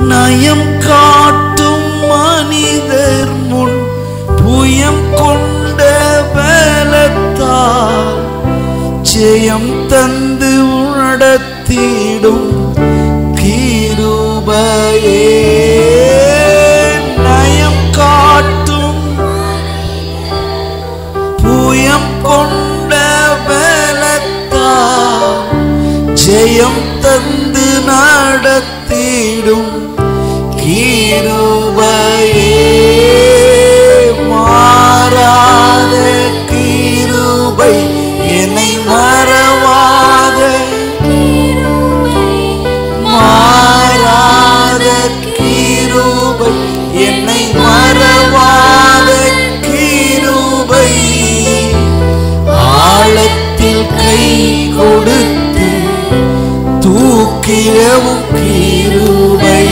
நயம் காட்டும் மனிதர் முன் புயம் கொண்ட பலத்தால் ஜெயம் தந்து நடத்திடும் கிருபையே. நயம் காட்டும் புயம் கொண்ட பலத்தால் ஜெயம் தந்து நடத்திடும் கிருபையே. மாறாத கிருபை என்னை மறவாத, மாறாத கிருபை என்னை மறவாத கிருபை. ஆழத்தில் கை கொடுத்து தூக்கிடவும் கிருபை.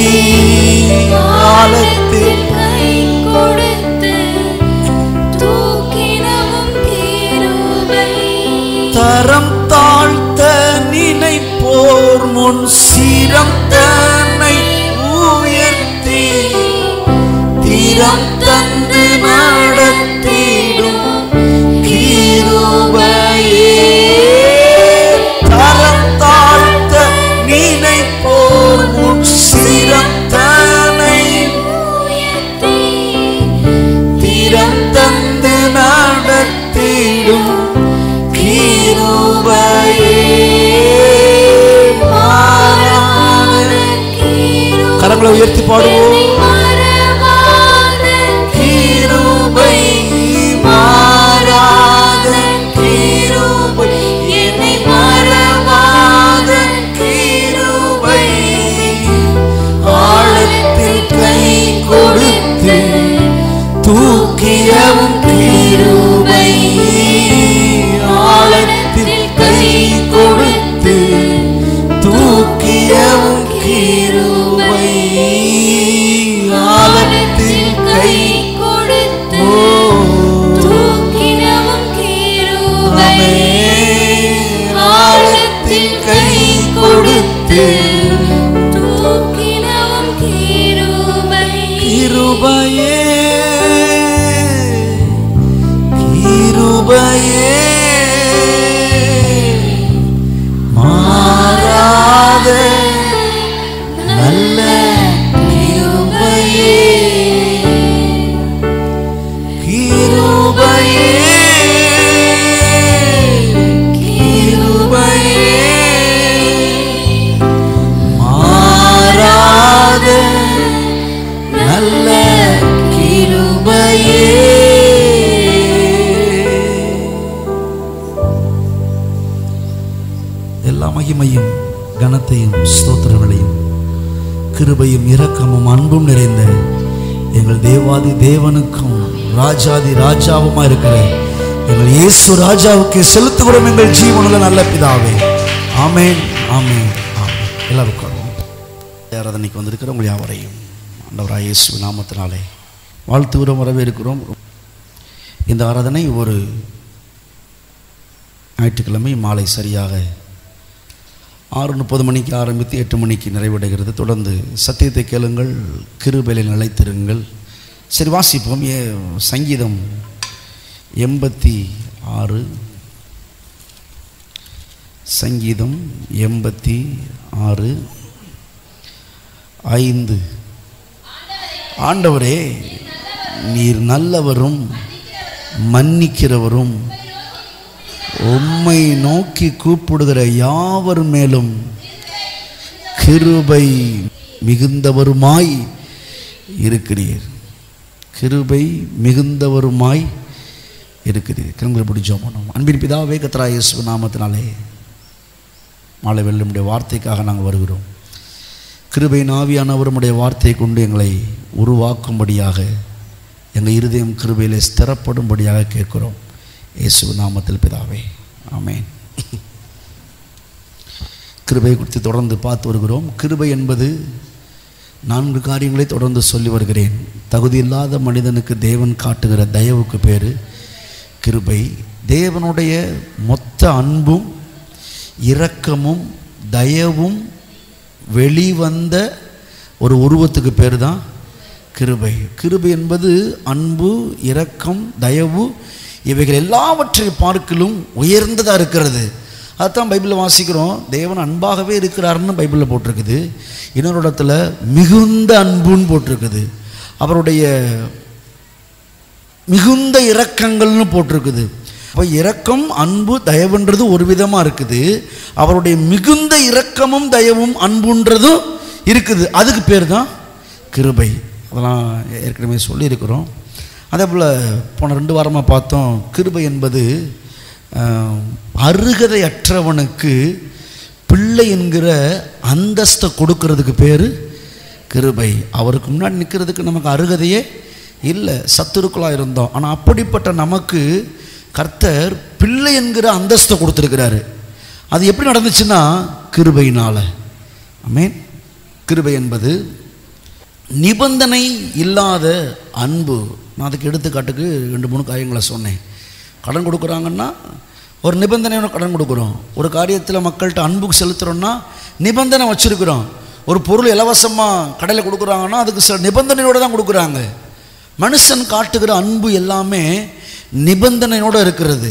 ஆழத்தில் கை கொடுத்து தூக்கிடவும் கிருபை. தரம் தாழ்த்த நினைப்போர் முன் சிரம் தன்னை உயர்த்தி திறம் தந்து நடத்திடும் கிருபையே. தரம் தாழ்த்த நினைப்போர் முன் சிரம் தன்னை உயர்த்தி திறம் தந்து நடத்திடும் கிருபையே. மாறாத கிருபை கரங்களை உயர்த்தி பாடுவோம். மறவாத கிருபை மாறாத கிருபை என்னை மறவாத கிருபை. ஆழத்தில் கை கொடுத்து தூக்கிடவும் கிருபை. ஆழத்தில் கை கொடுத்து தூக்கிடவும் கிருபை. ஆழத்தில் கை கொடுத்து தூக்கிடவும் கிருபை. ஆழத்தில் கை கொடுத்து தூக்கிடவும் கிருபை. கிருபையே கிருபையே மாறாத நல்ல கிருபையே. கிருபையே கிருபையே மாறாத நல்ல கிருபையே. எல்லா மகிமையும் கனத்தையும் ஸ்தோத்திரங்களையும் கிருபையும் இரக்கமும் அன்பும் நிறைந்த எங்கள் தேவாதி தேவனுக்கும் ராஜாதி ராஜாவுமா இருக்கிற எங்கள் இயேசு ராஜாவுக்கு செலுத்துகிறோம் எங்கள் ஜீவனுள்ள நல்ல பிதாவே. ஆமென் ஆமென் ஆமென். எல்லாருக்கும் ஆராதனைக்கு வந்திருக்கிற உங்கள் யாவரையும் ஆண்டவராகிய இயேசு நாமத்தினாலே வாழ்த்துகிறோம், வரவேற்கிறோம். இந்த ஆராதனை ஒரு ஞாயிற்றுக்கிழமை மாலை சரியாக 6:30 மணிக்கு ஆரம்பித்து 8 மணிக்கு நிறைவடைகிறது. தொடர்ந்து சத்தியத்தை கேளுங்கள், கிருபையில் நிலைத்திருங்கள். சரி, வாசிப்போம். சங்கீதம் 86, சங்கீதம் 86, 5. ஆண்டவரே, நீர் நல்லவரும் மன்னிக்கிறவரும் உம்மை நோக்கி கூப்பிடுகிற யாவர் மேலும் கிருபை மிகுந்தவருமாய் இருக்கிறீர். கிருபை மிகுந்தவருமாய் இருக்கிறீர். கண்களை பிடிச்சோம். அன்பின் பிதாவே, கர்த்தராகிய இயேசு நாமத்தினாலே மாலை வெள்ளுடைய வார்த்தைக்காக நாங்கள் வருகிறோம். கிருபையின் ஆவியானவர் உம்முடைய வார்த்தையை கொண்டு எங்களை உருவாக்கும்படியாக, எங்கள் இருதயம் கிருபையிலே ஸ்திரப்படும்படியாக கேட்கிறோம். இயேசு நாமத்தில் பிதாவே, ஆமென். கிருபை குறித்து தொடர்ந்து பார்த்து வருகிறோம். கிருபை என்பது 4 காரியங்களை தொடர்ந்து சொல்லி வருகிறேன். தகுதியில்லாத மனிதனுக்கு தேவன் காட்டுகிற தயவுக்கு பேர் கிருபை. தேவனுடைய மொத்த அன்பும் இரக்கமும் தயவும் வெளிவந்த ஒரு உருவத்துக்கு பேர் தான் கிருபை. கிருபை என்பது அன்பு, இரக்கம், தயவு இவைகள் எல்லாவற்றையும் பார்க்கிலும் உயர்ந்ததாக இருக்கிறது. அதுதான் பைபிளில் வாசிக்கிறோம். தேவன் அன்பாகவே இருக்கிறாருன்னு பைபிளில் போட்டிருக்குது. இன்னொரு இடத்துல மிகுந்த அன்புன்னு போட்டிருக்குது. அவருடைய மிகுந்த இரக்கங்கள்னு போட்டிருக்குது. அப்போ இரக்கம், அன்பு, தயவுன்றது ஒரு விதமாக இருக்குது. அவருடைய மிகுந்த இரக்கமும் தயவும் அன்புன்றதும் இருக்குது. அதுக்கு பேர் தான் கிருபை. அதெல்லாம் ஏற்கனவே சொல்லியிருக்கிறோம். அதே போல் போன 2 வாரமாக பார்த்தோம். கிருபை என்பது அருகதையற்றவனுக்கு பிள்ளை என்கிற அந்தஸ்தை கொடுக்கறதுக்கு பேர் கிருபை. அவருக்கு முன்னாடி நிற்கிறதுக்கு நமக்கு அருகதையே இல்லை, சத்துருக்களாக இருந்தோம். ஆனால் அப்படிப்பட்ட நமக்கு கர்த்தர் பிள்ளை என்கிற அந்தஸ்தை கொடுத்துருக்கிறாரு. அது எப்படி நடந்துச்சுன்னா கிருபையினால். ஆமென். கிருபை என்பது நிபந்தனை இல்லாத அன்பு. நான் அதுக்கு எடுத்துக்காட்டுக்கு 2-3 காரியங்களை சொன்னேன். கடன் கொடுக்குறாங்கன்னா ஒரு நிபந்தனையோட கடன் கொடுக்குறோம். ஒரு காரியத்தில் மக்கள்கிட்ட அன்புக்கு செலுத்துகிறோன்னா நிபந்தனை வச்சுருக்கிறோம். ஒரு பொருள் இலவசமாக கடையில் கொடுக்குறாங்கன்னா அதுக்கு சில நிபந்தனையோடு தான் கொடுக்குறாங்க. மனுஷன் காட்டுகிற அன்பு எல்லாமே நிபந்தனையோடு இருக்கிறது,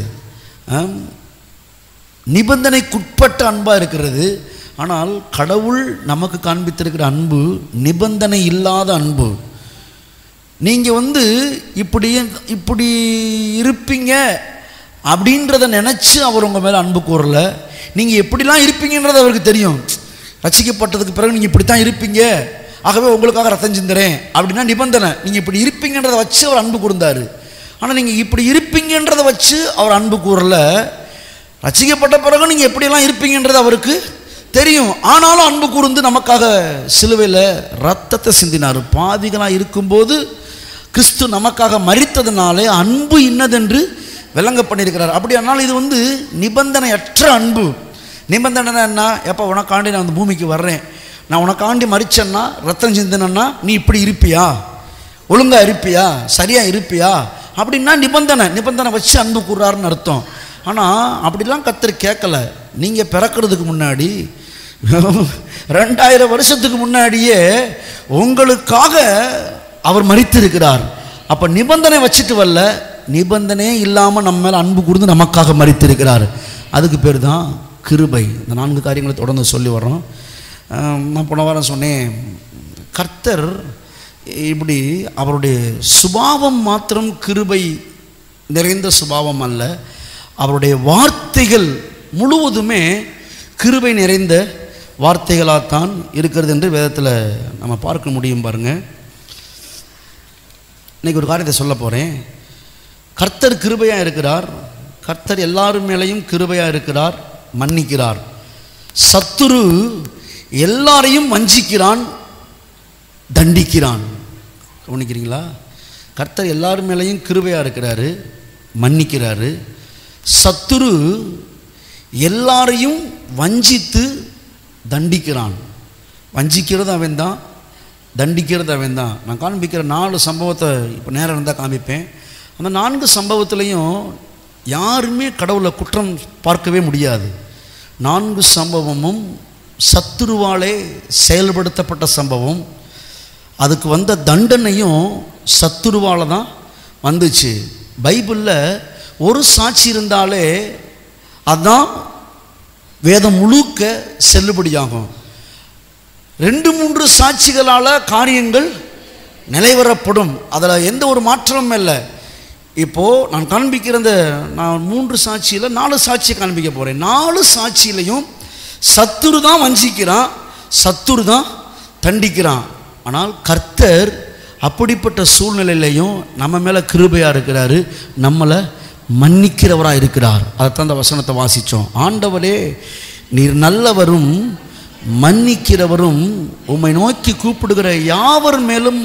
நிபந்தனைக்குட்பட்ட அன்பாக இருக்கிறது. ஆனால் கடவுள் நமக்கு காண்பித்திருக்கிற அன்பு நிபந்தனை இல்லாத அன்பு. நீங்கள் இப்படி இருப்பீங்க அப்படின்றத நினச்சி அவர் உங்கள் மேலே அன்பு கூறல. நீங்கள் எப்படிலாம் இருப்பீங்கன்றது அவருக்கு தெரியும். ரட்சிக்கப்பட்டதுக்கு பிறகு நீங்கள் இப்படி தான் இருப்பீங்க, ஆகவே உங்களுக்காக ரத்தம் சிந்துறேன் அப்படின்னா நிபந்தனை. நீங்கள் இப்படி இருப்பீங்கன்றதை வச்சு அவர் அன்பு கூர்ந்தார். ஆனால் நீங்கள் இப்படி இருப்பீங்கன்றதை வச்சு அவர் அன்பு கூறல. ரட்சிக்கப்பட்ட பிறகு நீங்கள் எப்படியெல்லாம் இருப்பீங்கன்றது அவருக்கு தெரியும். ஆனாலும் அன்பு கூர்ந்து நமக்காக சிலுவையில் ரத்தத்தை சிந்தினார். பாவிகளாக இருக்கும்போது கிறிஸ்து நமக்காக மரித்ததுனாலே அன்பு இன்னதென்று விளங்க பண்ணியிருக்கிறார். அப்படியானால் இது நிபந்தனையற்ற அன்பு. நிபந்தனை என்ன? எப்போ உனக்காண்டி நான் அந்த பூமிக்கு வர்றேன், நான் உனக்காண்டி மறிச்சேன்னா ரத்தம் சிந்தினா நீ இப்படி இருப்பியா, ஒழுங்காக இருப்பியா, சரியாக இருப்பியா அப்படின்னா நிபந்தனை வச்சு அன்பு கூறாருன்னு அர்த்தம். ஆனால் அப்படிலாம் கர்த்தர் கேட்கல. நீங்கள் பிறக்கிறதுக்கு முன்னாடி 2000 வருஷத்துக்கு முன்னாடியே உங்களுக்காக அவர் மரித்திருக்கிறார். அப்போ நிபந்தனை வச்சுட்டு வரல, நிபந்தனையே இல்லாமல் நம்ம மேலே அன்பு கூர்ந்து நமக்காக மரித்திருக்கிறார். அதுக்கு பேர் தான் கிருபை. இந்த 4 காரியங்களை தொடர்ந்து சொல்லி வர்றோம். நான் போன வாரம் சொன்னேன், கர்த்தர் இப்படி அவருடைய சுபாவம் மாத்திரம் கிருபை நிறைந்த சுபாவம் அல்ல, அவருடைய வார்த்தைகள் முழுவதுமே கிருபை நிறைந்த வார்த்தைகளாகத்தான் இருக்கிறது என்று வேதத்தில் நம்ம பார்க்க முடியும். பாருங்கள், இன்றைக்கி ஒரு காரியத்தை சொல்ல போகிறேன். கர்த்தர் கிருபையாக இருக்கிறார். கர்த்தர் எல்லாரும் மேலேயும் கிருபையாக இருக்கிறார், மன்னிக்கிறார். சத்துரு எல்லாரையும் வஞ்சிக்கிறான், தண்டிக்கிறான். கவனிக்கிறீங்களா? கர்த்தர் எல்லாரும் மேலேயும் கிருபையாக இருக்கிறாரு, மன்னிக்கிறாரு. சத்துரு எல்லாரையும் வஞ்சித்து தண்டிக்கிறான். வஞ்சிக்கிறது அவன் தான், தண்டிக்கிறது அவன் தான். நான் காண்பிக்கிற 4 சம்பவத்தை இப்போ நேரம் இருந்தால் காமிப்பேன். அந்த 4 சம்பவத்துலேயும் யாருமே கடவுளை குற்றம் பார்க்கவே முடியாது. 4 சம்பவமும் சத்துருவாலே செயல்படுத்தப்பட்ட சம்பவம். அதுக்கு வந்த தண்டனையும் சத்துருவால் தான் வந்துச்சு. பைபிளில் ஒரு சாட்சி இருந்தாலே அதுதான் வேதம் முழுக்க செல்லுபடியாகும். 2-3 சாட்சிகளால் காரியங்கள் நிலைவரப்படும். அதில் எந்த ஒரு மாற்றமும் இல்லை. இப்போது நான் காண்பிக்கிற நான் 3 சாட்சியில் 4 சாட்சியை காண்பிக்க போகிறேன். 4 சாட்சியிலையும் சத்துரு தான் வஞ்சிக்கிறான், சத்துரு தான் தண்டிக்கிறான். ஆனால் கர்த்தர் அப்படிப்பட்ட சூழ்நிலையிலையும் நம்ம மேலே கிருபையாக இருக்கிறாரு, நம்மளை மன்னிக்கிறவராக இருக்கிறார். அதைத்தான் அந்த வசனத்தை வாசித்தோம். ஆண்டவரே நீர் நல்லவரும் மன்னிக்கிறவரும், உம்மை நோக்கி கூப்பிடுகிற யாவர் மேலும்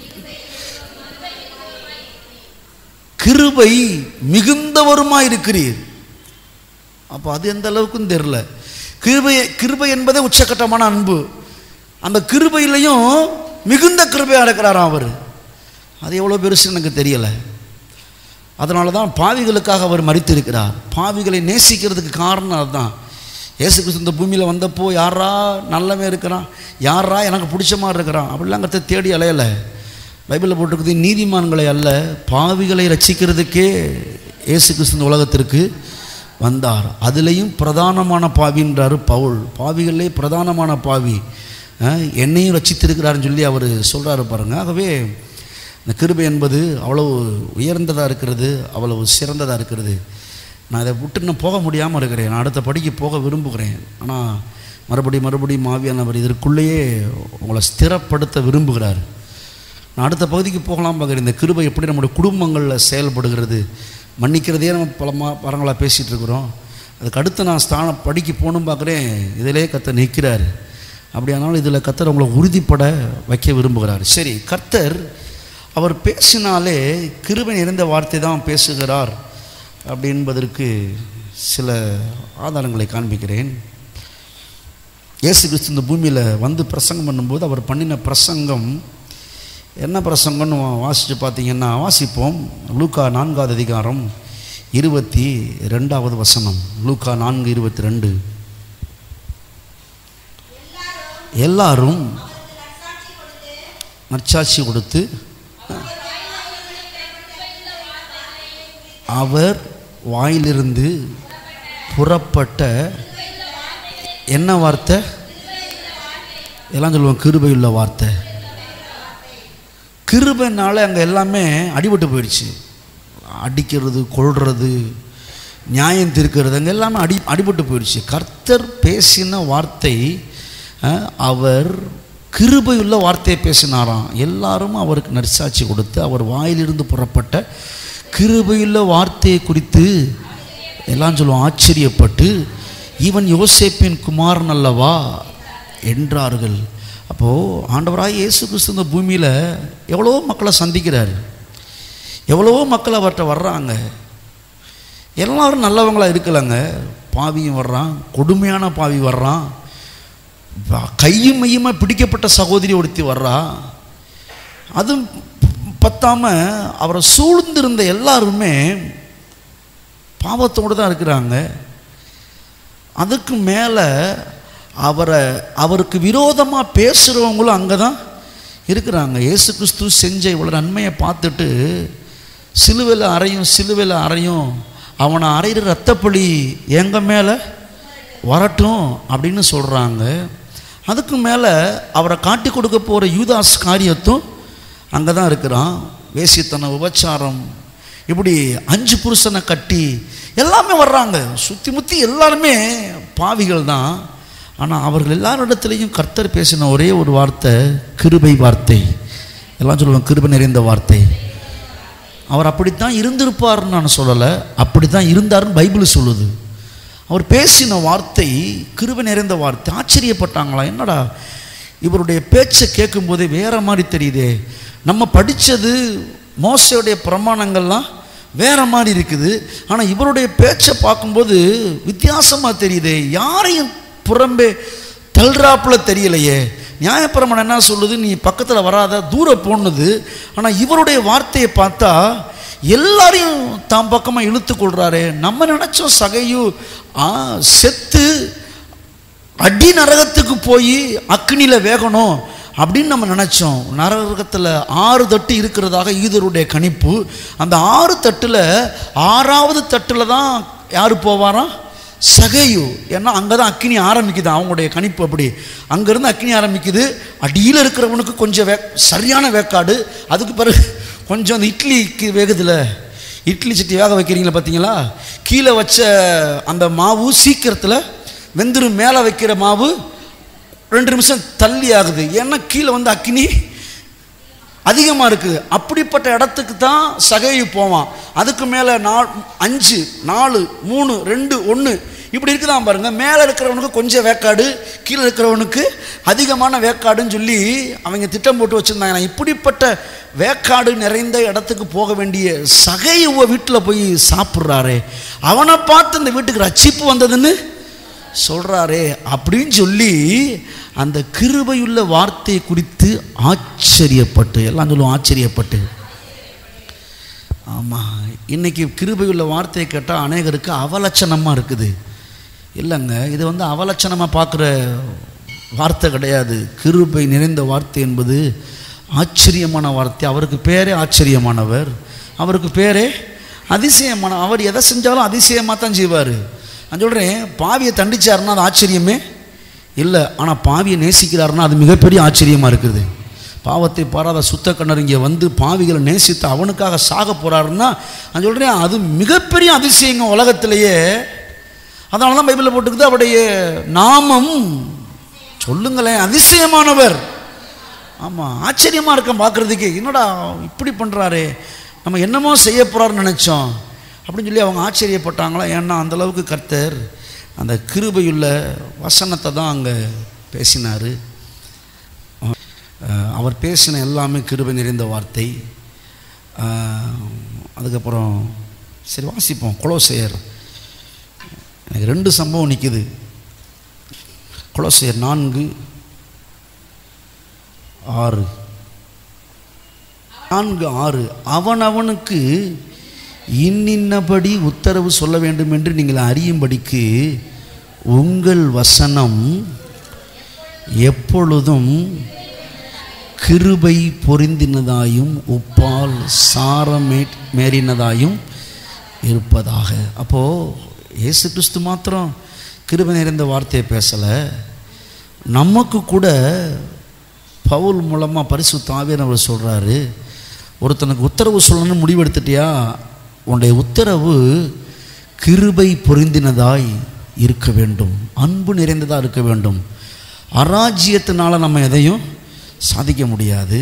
கிருபை மிகுந்தவருமாய் இருக்கிறீர். அப்போ அது எந்த அளவுக்குன்னு தெரியல. கிருபை என்பதே உச்சக்கட்டமான அன்பு. அந்த கிருபையிலையும் மிகுந்த கிருபையாக இருக்கிறாராம் அவர். அது எவ்வளோ பெருசு எனக்கு தெரியலை. அதனால தான் பாவிகளுக்காக அவர் மரித்திருக்கிறார். பாவிகளை நேசிக்கிறதுக்கு காரணம் அதுதான். இயேசு கிறிஸ்து இந்த பூமியில் வந்தப்போ யாரா நல்லவன் இருக்கிறான், யாரா எனக்கு பிடிச்ச மாதிரி இருக்கிறான் அப்படிலாம் கர்த்தர் தேடி அலையலை. பைபிளில் போட்டிருக்குது, நீதிமான்களை அல்ல பாவிகளை ரட்சிக்கிறதுக்கே இயேசு கிறிஸ்து இந்த உலகத்திற்கு வந்தார். அதுலேயும் பிரதானமான பாவின்றார் பவுல். பாவிகளே பிரதானமான பாவி, என்னையும் ரட்சித்திருக்கிறாருன்னு சொல்லி அவர் சொல்கிறாரு பாருங்கள். ஆகவே இந்த கிருபை என்பது அவ்வளவு உயர்ந்ததாக இருக்கிறது, அவ்வளவு சிறந்ததாக இருக்கிறது. நான் இதை விட்டு நான் போக முடியாமல் இருக்கிறேன். நான் அடுத்த படிக்கு போக விரும்புகிறேன். ஆனால் மறுபடியும் ஆவியானவர் இதற்குள்ளேயே உங்களை ஸ்திரப்படுத்த விரும்புகிறார். நான் அடுத்த பகுதிக்கு போகலாம் பார்க்குறேன். இந்த கிருபை எப்படி நம்முடைய குடும்பங்களில் செயல்படுகிறது, மன்னிக்கிறதே நம்ம பல பரங்களாக பேசிகிட்டு இருக்கிறோம். அதுக்கு அடுத்து நான் படிக்க போகணும் பார்க்குறேன். இதிலே கர்த்தர் நிற்கிறார். அப்படியானாலும் இதில் கர்த்தர் உங்களை உறுதிப்பட வைக்க விரும்புகிறார். சரி, கர்த்தர் அவர் பேசினாலே கிருபை நிறைந்த வார்த்தை தான் பேசுகிறார் அப்படி என்பதற்கு சில ஆதாரங்களை காண்பிக்கிறேன். இயேசு கிறிஸ்து இந்த பூமியில் வந்து பிரசங்கம் பண்ணும்போது அவர் பண்ணின பிரசங்கம் என்ன பிரசங்கம்னு வாசித்து பார்த்தீங்கன்னா, வாசிப்போம். லூக்கா 4வது அதிகாரம் 22வது வசனம். லூக்கா 4:22. எல்லாரும் நற்சாட்சி கொடுத்து அவர் வாயிலிருந்து புறப்பட்ட என்ன வார்த்தை? எல்லாம் சொல்லுவோம் கிருபையுள்ள வார்த்தை. கிருபைனால அங்கே எல்லாமே அடிபட்டு போயிடுச்சு. அடிக்கிறது, கொள்வது, நியாயம் தீர்க்கிறது அங்கே எல்லாமே அடிபட்டு போயிடுச்சு. கர்த்தர் பேசின வார்த்தை, அவர் கிருபையுள்ள வார்த்தையை பேசினாராம். எல்லாரும் அவருக்கு நற்சாட்சி கொடுத்து அவர் வாயிலிருந்து புறப்பட்ட கிருபையுள்ள வார்த்தையை குறித்து எல்லாம் சொல்லுவோம் ஆச்சரியப்பட்டு, இவன் யோசேப்பின் குமாரன் அல்லவா என்றார்கள். அப்போது ஆண்டவராய் இயேசு கிறிஸ்து இந்த பூமியில் எவ்வளோ மக்களை சந்திக்கிறார், எவ்வளவோ மக்கள் அவர்கிட்ட வர்றாங்க. எல்லாரும் நல்லவங்களாக இருக்கலைங்க. பாவியும் வர்றான், கொடுமையான பாவி வர்றான், கையும் மையுமாக பிடிக்கப்பட்ட சகோதரி ஒருத்தி வர்றா. அதுவும் பத்தாம அவரை சூழ்ந்திருந்த எல்லாருமே பாவத்தோடு தான் இருக்கிறாங்க. அதுக்கு மேலே அவருக்கு விரோதமாக பேசுகிறவங்களும் அங்கே தான் இருக்கிறாங்க. இயேசு கிறிஸ்து செஞ்ச இவ்வளோ நன்மையை பார்த்துட்டு சிலுவையில் அறையும் அவனை அறையிற ரத்தப்பழி எங்கள் மேலே வரட்டும் அப்படின்னு சொல்கிறாங்க. அதுக்கு மேலே அவரை காட்டி கொடுக்க போகிற யூதாஸ் காரியத்தும் அங்கே தான் இருக்கிறான். வேசித்தனம், உபச்சாரம், இப்படி 5 புருஷனை கட்டி எல்லாமே வர்றாங்க. சுற்றி முற்றி எல்லாருமே பாவிகள் தான். ஆனால் அவர்கள் எல்லாரிடத்துலையும் கர்த்தர் பேசின ஒரே ஒரு வார்த்தை கிருபை வார்த்தை. எல்லாம் சொல்லுவாங்க கிருபை நிறைந்த வார்த்தை. அவர் அப்படித்தான் இருந்திருப்பார்னு நான் சொல்லலை, அப்படி தான் இருந்தார்னு பைபிள் சொல்லுது. அவர் பேசின வார்த்தை கிருபை நிறைந்த வார்த்தை. ஆச்சரியப்பட்டாங்களா, என்னடா இவருடைய பேச்சை கேட்கும்போதே வேற மாதிரி தெரியுதே, நம்ம படித்தது மோசையுடைய பிரமாணங்கள்லாம் வேற மாதிரி இருக்குது, ஆனால் இவருடைய பேச்சை பார்க்கும்போது வித்தியாசமாக தெரியுதே, யாரையும் புறம்பே தள்ளுறாப்புல தெரியலையே. நியாயப்பிரமாணம் என்ன சொல்லுது, நீ பக்கத்தில் வராத, தூரம் போனது. ஆனால் இவருடைய வார்த்தையை பார்த்தா எல்லாரையும் தாம் பக்கமாக இழுத்து கொள்றாரு. நம்ம நினைச்சோம் சகையு செத்து அடி நரகத்துக்கு போய் அக்னியில் வேகணும் அப்படின்னு நம்ம நினச்சோம். நரகத்தில் 6 தட்டு இருக்கிறதாக ஈதருடைய கணிப்பு. அந்த 6 தட்டில் 6வது தட்டில் தான் யார் போவாராம்? சகையு. ஏன்னா அங்கே தான் அக்னி ஆரம்பிக்குது. அவங்களுடைய கணிப்பு அப்படி. அங்கேருந்து அக்னி ஆரம்பிக்குது. அடியில் இருக்கிறவனுக்கு கொஞ்சம் சரியான வேக்காடு. அதுக்கு பிறகு கொஞ்சம் அந்த இட்லிக்கு வேகுதில்ல, இட்லி சட்டி வேக வைக்கிறீங்களா பார்த்தீங்களா, கீழே வச்ச அந்த மாவு சீக்கிரத்தில் வெந்துரும். மேலே வைக்கிற மாவு 2 நிமிஷம் தள்ளி ஆகுது. ஏன்னா கீழே வந்து அக்னி அதிகமாக இருக்குது. அப்படிப்பட்ட இடத்துக்கு தான் சகையு போவான். அதுக்கு மேலே 5 4 3 2 1 இப்படி இருக்குதான் பாருங்க. மேலே இருக்கிறவனுக்கு கொஞ்சம் வேக்காடு, கீழே இருக்கிறவனுக்கு அதிகமான வேக்காடுன்னு சொல்லி அவங்க திட்டம் போட்டு வச்சுருந்தாங்க. இப்படிப்பட்ட வேக்காடு நிறைந்த இடத்துக்கு போக வேண்டிய சகையுவ வீட்டில் போய் சாப்பிட்றாரே, அவனை பார்த்து இந்த வீட்டுக்கு ரட்சிப்பு வந்ததுன்னு சொல்கிறாரே அப்படின்னு சொல்லி அந்த கிருபையுள்ள வார்த்தையை குறித்து ஆச்சரியப்பட்டு, எல்லாம் சொல்லுவோம் ஆச்சரியப்பட்டு. ஆமாம், இன்றைக்கி கிருபையுள்ள வார்த்தையை கேட்டால் அநேகருக்கு அவலட்சணமாக இருக்குது. இல்லைங்க, இது அவலட்சணமாக பார்க்குற வார்த்தை கிடையாது. கிருபை நிறைந்த வார்த்தை என்பது ஆச்சரியமான வார்த்தை. அவருக்கு பேரே ஆச்சரியமானவர், அவருக்கு பேரே அதிசயமான. அவர் எதை செஞ்சாலும் அதிசயமாக தான் செய்வார். நான் சொல்கிறேன், பாவியை தண்டிச்சாருன்னா அது ஆச்சரியமே இல்லை, ஆனால் பாவியை நேசிக்கிறாருன்னா அது மிகப்பெரிய ஆச்சரியமாக இருக்குது. பாவத்தை பாராத சுத்த கண்ணர் இங்கே பாவிகளை நேசித்து அவனுக்காக சாக போகிறாருன்னா நான் சொல்கிறேன், அது மிகப்பெரிய அதிசயங்க உலகத்திலேயே. அதனால தான் பைபிளில் போட்டுக்குது, அவருடைய நாமம் சொல்லுங்களேன் அதிசயமானவர். ஆமாம், ஆச்சரியமாக இருக்கேன் பார்க்குறதுக்கு. என்னடா இப்படி பண்ணுறாரு, நம்ம என்னமோ செய்ய போகிறாருன்னு நினச்சோம் அப்படின்னு சொல்லி அவங்க ஆச்சரியப்பட்டாங்களா. ஏன்னா அந்தளவுக்கு கர்த்தர் அந்த கிருபையுள்ள வசனத்தை தான் அங்கே பேசினார். அவர் பேசின எல்லாமே கிருபை நிறைந்த வார்த்தை. அதுக்கப்புறம் சரி வாசிப்போம். கொலோசையர், எனக்கு 2 சம்பவம் நிற்குது. கொலோசையர் 4:6 அவனவனுக்கு இன்னின்னபடி உத்தரவு சொல்ல வேண்டும் என்று நீங்கள் அறியும்படிக்கு உங்கள் வசனம் எப்பொழுதும் கிருபை பொருந்தினதாயும் உப்பால் சாரமேறினதாயும் இருப்பதாக. அப்போது இயேசு கிறிஸ்து மாத்திரம் கிருபை நிறைந்த வார்த்தையை பேசலை, நமக்கு கூட பவுல் மூலமாக பரிசுத்த ஆவியானவர் சொல்கிறாரு, ஒருத்தனுக்கு உத்தரவு சொல்லணும்னு முடிவெடுத்துட்டியா, உன்னுடைய உத்தரவு கிருபை பொருந்தினதாய் இருக்க வேண்டும், அன்பு நிறைந்ததாக இருக்க வேண்டும். அராஜ்யத்தினால் நம்ம எதையும் சாதிக்க முடியாது,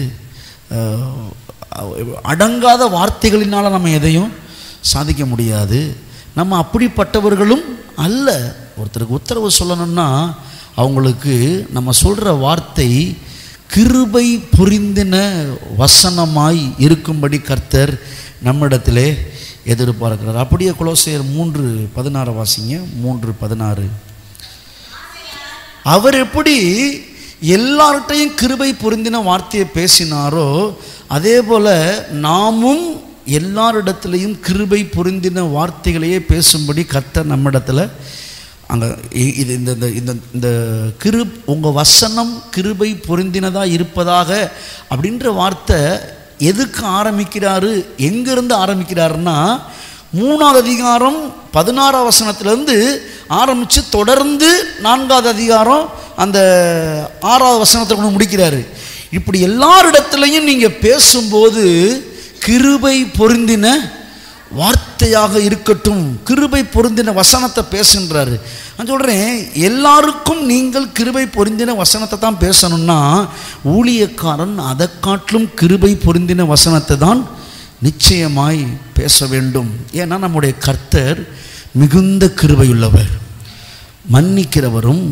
அடங்காத வார்த்தைகளினால் நம்ம எதையும் சாதிக்க முடியாது. நம்ம அப்படிப்பட்டவர்களும் அல்ல. ஒருத்தருக்கு உத்தரவு சொல்லணும்னா அவங்களுக்கு நம்ம சொல்கிற வார்த்தை கிருபை புரிந்தின வசனமாய் இருக்கும்படி கர்த்தர் நம்மிடத்திலே எதிர்பார்க்கிறார். அப்படியே கொலோசையர் 3:16 வாசிங்க. 3:16 அவர் எப்படி எல்லார்ட்டையும் கிருபை பொருந்தின வார்த்தையை பேசினாரோ அதே போல் நாமும் எல்லாரிடத்துலையும் கிருபை பொருந்தின வார்த்தைகளையே பேசும்படி கர்த்தர் நம்மிடத்தில் அங்கே இது இந்த உங்கள் வசனம் கிருபை பொருந்தினதாக இருப்பதாக அப்படின்ற வார்த்தை எதுக்கு ஆரம்பிக்கிறாரு, எங்கேருந்து ஆரம்பிக்கிறாருன்னா 3ஆவது அதிகாரம் 16ஆம் வசனத்திலேருந்து ஆரம்பித்து தொடர்ந்து 4ஆவது அதிகாரம் அந்த 6ஆவது வசனத்தை கொண்டு முடிக்கிறாரு. இப்படி எல்லாரிடத்துலையும் நீங்கள் பேசும்போது கிருபை பொருந்தின வார்த்தையாக இருக்கட்டும், கிருபை பொருந்தின வசனத்தை பேசுன்றாரு. நான் சொல்கிறேன், எல்லாருக்கும் நீங்கள் கிருபை பொருந்தின வசனத்தை தான் பேசணும்னா ஊழியக்காரன் அதை காட்டிலும் கிருபை பொருந்தின வசனத்தை தான் நிச்சயமாய் பேச வேண்டும். ஏன்னா நம்முடைய கர்த்தர் மிகுந்த கிருபையுள்ளவர், மன்னிக்கிறவரும்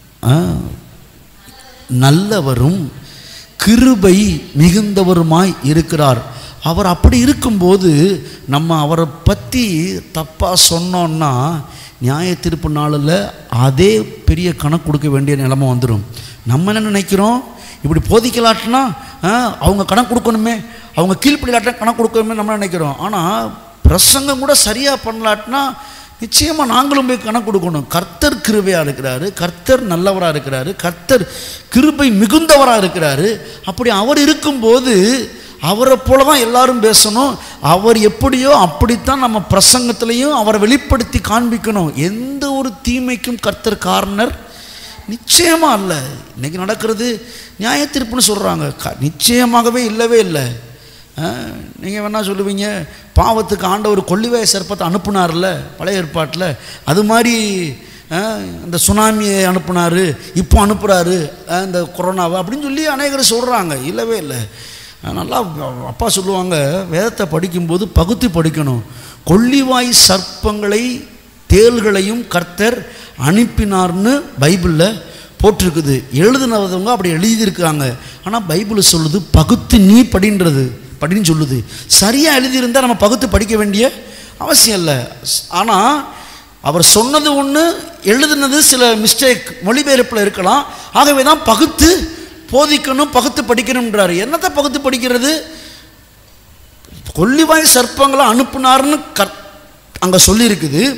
நல்லவரும் கிருபை மிகுந்தவருமாய் இருக்கிறார். அவர் அப்படி இருக்கும்போது நம்ம அவரை பற்றி தப்பாக சொன்னோன்னா நியாய தீர்ப்பு நாளில் அதே பெரிய கணக்கு கொடுக்க வேண்டிய நிலைமை வந்துடும். நம்ம என்ன நினைக்கிறோம், இப்படி போதிக்கலாட்டினா அவங்க கணக்கு கொடுக்கணுமே, அவங்க கீழ்ப்படிலாட்டினா கணக்கு கொடுக்கணுமே நம்ம நினைக்கிறோம். ஆனால் பிரசங்கம் கூட சரியாக பண்ணலாட்டினா நிச்சயமாக நாங்களும் போய் கணக்கு கொடுக்கணும். கர்த்தர் கிருபையாக இருக்கிறாரு, கர்த்தர் நல்லவராக இருக்கிறாரு, கர்த்தர் கிருபை மிகுந்தவராக இருக்கிறாரு. அப்படி அவர் இருக்கும்போது அவரை போல தான் எல்லாரும் பேசணும். அவர் எப்படியோ அப்படித்தான் நம்ம பிரசங்கத்திலையும் அவரை வெளிப்படுத்தி காண்பிக்கணும். எந்த ஒரு தீமைக்கும் கர்த்தர் காரணர் நிச்சயமாக இல்லை. இன்றைக்கி நடக்கிறது நியாய தீர்ப்புன்னு சொல்கிறாங்க, நிச்சயமாகவே இல்லவே இல்லை. நீங்கள் வேணால் சொல்லுவீங்க, பாவத்துக்கு ஆண்டவர் கொள்ளிவாய சர்ப்பத்தை அனுப்புனார்ல பழைய ஏற்பாட்டில், அது மாதிரி இந்த சுனாமியை அனுப்புனார், இப்போ அனுப்புகிறாரு இந்த கொரோனாவை அப்படின்னு சொல்லி அநேகர் சொல்கிறாங்க. இல்லவே இல்லை. நல்லா அப்பா சொல்லுவாங்க, வேதத்தை படிக்கும்போது பகுத்து படிக்கணும். கொள்ளிவாய் சர்ப்பங்களை தேள்களையும் கர்த்தர் அனுப்பினார்னு பைபிளில் போட்டிருக்குது. எழுதுனவங்க அப்படி எழுதியிருக்காங்க. ஆனால் பைபிள் சொல்லுது பகுத்து நீ படின்னு சொல்லுது. சரியாக எழுதியிருந்தால் நம்ம பகுத்து படிக்க வேண்டிய அவசியம் இல்லை. ஆனால் அவர் சொன்னது ஒன்று, எழுதுனது சில மிஸ்டேக் மொழிபெயர்ப்பில் இருக்கலாம். ஆகவே தான் பகுத்து போதிக்கணும், பகுத்து படிக்கணும்ன்றாரு. என்னத்தை பகுத்து படிக்கிறது? கொள்ளிவாய் சர்ப்பங்களை அனுப்புனார்னு அங்கே சொல்லியிருக்குது.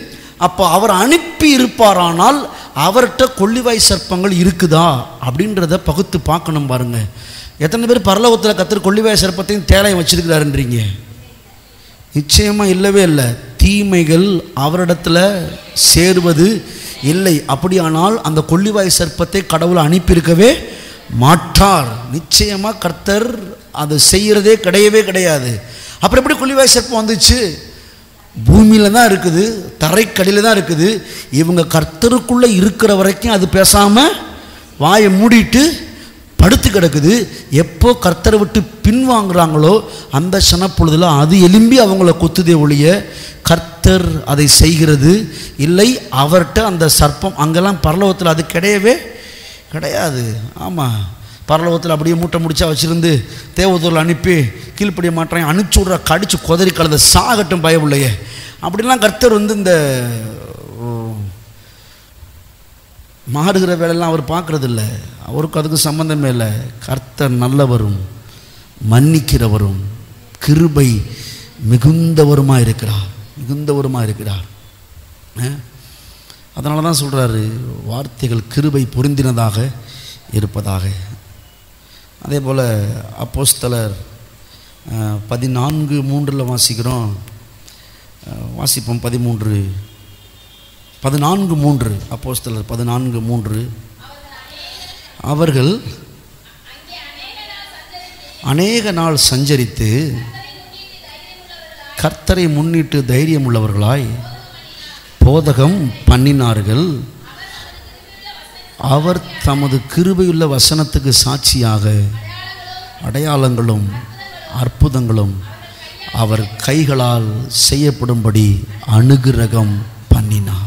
அப்போ அவர் அனுப்பி இருப்பாரானால் அவர்கிட்ட கொள்ளிவாய் சர்ப்பங்கள் இருக்குதா அப்படின்றத பகுத்து பார்க்கணும் பாருங்க. எத்தனை பேர் பரலோகத்தில் கர்த்தர் கொள்ளிவாய் சர்ப்பத்தையும் தேளையும் வச்சிருக்கிறாருன்றீங்க? நிச்சயமாக இல்லவே இல்லை. தீமைகள் அவரிடத்துல சேருவது இல்லை. அப்படியானால் அந்த கொள்ளிவாய் சர்ப்பத்தை கடவுள் அனுப்பியிருக்கவே மாட்டார். நிச்சயமாக கர்த்தர் அதை செய்கிறதே கிடையாது. அப்புறம் எப்படி கொள்ளிவாய் சர்ப்பம் வந்துச்சு? பூமியில் தான் இருக்குது, தரைக்கடியில் தான் இருக்குது. இவங்க கர்த்தருக்குள்ளே இருக்கிற வரைக்கும் அது பேசாமல் வாயை மூடிட்டு படுத்து கிடக்குது. எப்போ கர்த்தரை விட்டு பின்வாங்குறாங்களோ அந்த சனப்பொழுதில் அது எலும்பி அவங்கள கொத்துதே ஒழிய கர்த்தர் அதை செய்கிறது இல்லை. அவர்கிட்ட அந்த சர்ப்பம் அங்கெல்லாம் பரலோகத்தில் அது கிடையாது. ஆமாம், பரலோகத்தில் அப்படியே மூட்டை முடிச்சா வச்சுருந்து தேவதூரில் அனுப்பி கீழ்ப்படிய மாட்டாங்க, அனுப்பிச்சி விட்ற, கடிச்சு கொதறி கலந்த சாகட்டும் பயவில்லையே. அப்படிலாம் கர்த்தர் இந்த மாறுகிற வேலையெல்லாம் அவர் பார்க்கறது இல்லை. அவருக்கு அதுக்கு சம்பந்தமே இல்லை. கர்த்தர் நல்லவரும் மன்னிக்கிறவரும் கிருபை மிகுந்தவருமாக இருக்கிறார். அதனால தான் சொல்கிறாரு, வார்த்தைகள் கிருபை பொருந்தினதாக இருப்பதாக. அதே போல் அப்போஸ்தலர் 14:3 வாசிக்கிறோம். வாசிப்போம் 14:3 அப்போஸ்தலர் 14:3. அவர்கள் அநேக நாள் சஞ்சரித்து கர்த்தரை முன்னிட்டு தைரியம் உள்ளவர்களாய் போதகம் பண்ணினார்கள். அவர் தமது கிருபையுள்ள வசனத்துக்கு சாட்சியாக அடையாளங்களும் அற்புதங்களும் அவர் கைகளால் செய்யப்படும்படி அனுகிரகம் பண்ணினார்.